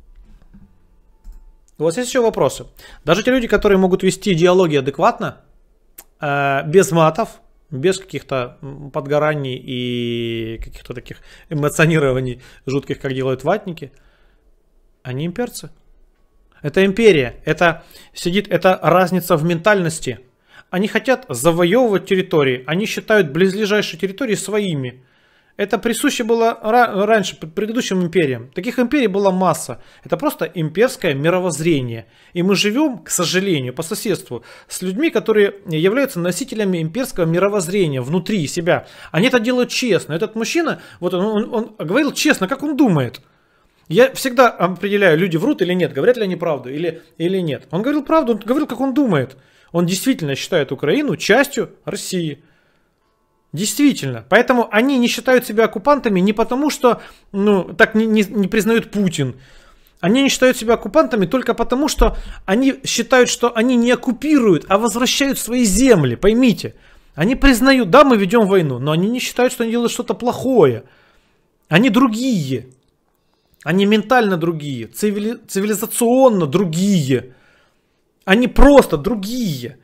У вас есть еще вопросы? Даже те люди, которые могут вести диалоги адекватно, э, без матов, без каких-то подгораний и каких-то таких эмоционирований жутких, как делают ватники, они имперцы. Это империя, это сидит, это разница в ментальности. Они хотят завоевывать территории, они считают близлежащие территории своими. Это присуще было раньше предыдущим империям. Таких империй была масса. Это просто имперское мировоззрение. И мы живем, к сожалению, по соседству с людьми, которые являются носителями имперского мировоззрения внутри себя. Они это делают честно. Этот мужчина, вот он, он, он говорил честно, как он думает. Я всегда определяю, люди врут или нет, говорят ли они правду или, или нет. Он говорил правду, он говорил, как он думает. Он действительно считает Украину частью России. Действительно. Поэтому они не считают себя оккупантами не потому, что ну, так не, не, не признают Путин. Они не считают себя оккупантами только потому, что они считают, что они не оккупируют, а возвращают свои земли. Поймите. Они признают, да, мы ведем войну, но они не считают, что они делают что-то плохое. Они другие. Они ментально другие. Цивили, цивилизационно другие. Они просто другие.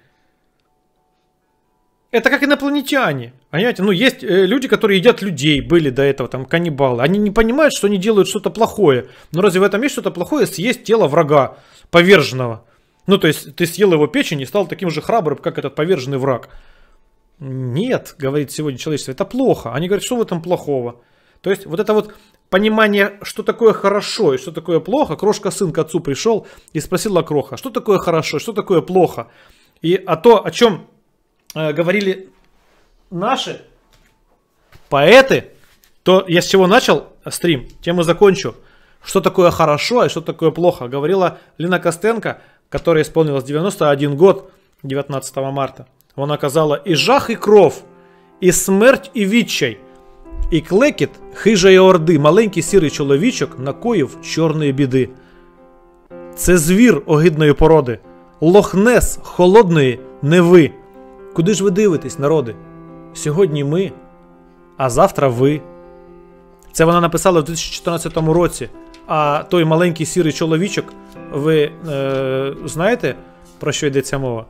Это как инопланетяне. Понимаете, ну есть э, люди, которые едят людей, были до этого там каннибалы. Они не понимают, что они делают что-то плохое. Но разве в этом есть что-то плохое? Съесть тело врага, поверженного. Ну то есть ты съел его печень и стал таким же храбрым, как этот поверженный враг. Нет, говорит сегодня человечество, это плохо. Они говорят, что в этом плохого? То есть вот это вот понимание, что такое хорошо и что такое плохо. Крошка сын к отцу пришел и спросил Кроха, что такое хорошо, что такое плохо. И а то, о чем говорили наши поэты, то я с чего начал стрим, тем и закончу. Что такое хорошо и что такое плохо, говорила Лина Костенко, которая исполнилась девяносто один год девятнадцатого марта. Вона казала: «І жах, і кров, і смерть, і відчай, і клекіт хижої орди, маленький сірий чоловічок накоїв чорної біди. Це звір огидної породи, лохнес холодної Неви. Куди ж ви дивитесь, народи? Сьогодні ми, а завтра ви». Це вона написала в дві тисячі чотирнадцятому році. А той маленький сірий чоловічок, ви е, знаєте, про що йдеться мова?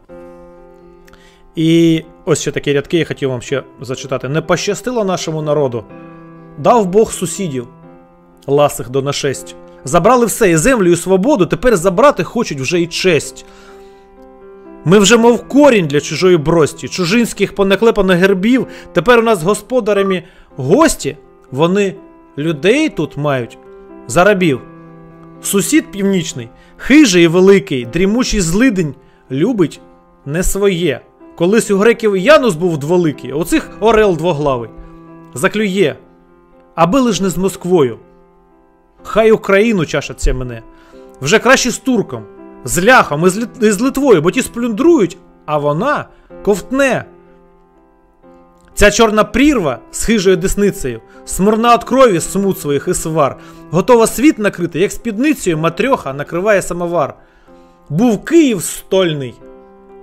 І ось ще такі рядки я хотів вам ще зачитати. «Не пощастило нашому народу, дав Бог сусідів, ласих до нашесть. Забрали все, і землю, і свободу, тепер забрати хочуть вже і честь. Ми вже мов корінь для чужої брості, чужинських понеклепаних гербів, тепер у нас господарями гості, вони людей тут мають за рабів. Сусід північний, хижий і великий, дрімучий злидень, любить не своє. Колись у греків Янус був дволикий, а у цих орел двоглавий. Заклює, аби лиш не з Москвою. Хай Україну чашаться мене. Вже краще з турком, з ляхом і з, Лит... і з Литвою, бо ті сплюндрують, а вона ковтне. Ця чорна прірва з хижою десницею, смурна від крові смут своїх і свар, готова світ накрити, як спідницею матрьоха накриває самовар. Був Київ стольний,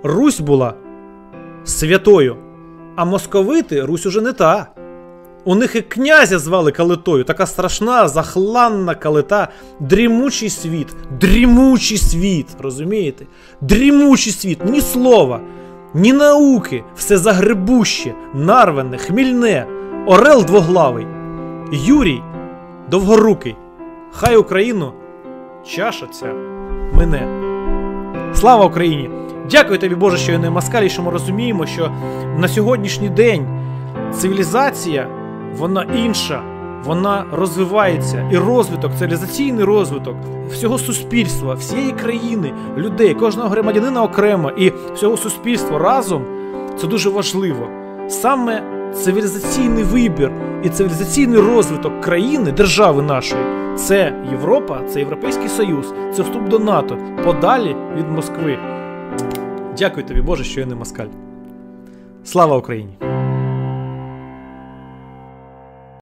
Русь була святою, а московити Русь уже не та. У них і князя звали Калитою, така страшна, захланна калита, дрімучий світ, дрімучий світ, розумієте? Дрімучий світ, ні слова, ні науки, все загребуще, нарване, хмільне, орел двоглавий, Юрій довгорукий, хай Україну чаша ця мине. Слава Україні! Дякую тобі, Боже, що я не москаль, що ми розуміємо, що на сьогоднішній день цивілізація, вона інша, вона розвивається. І розвиток, цивілізаційний розвиток всього суспільства, всієї країни, людей, кожного громадянина окремо і всього суспільства разом, це дуже важливо. Саме цивілізаційний вибір і цивілізаційний розвиток країни, держави нашої, це Європа, це Європейський Союз, це вступ до НАТО, подалі від Москви. Дякую тобі, Боже, що я не москаль. Слава Україні!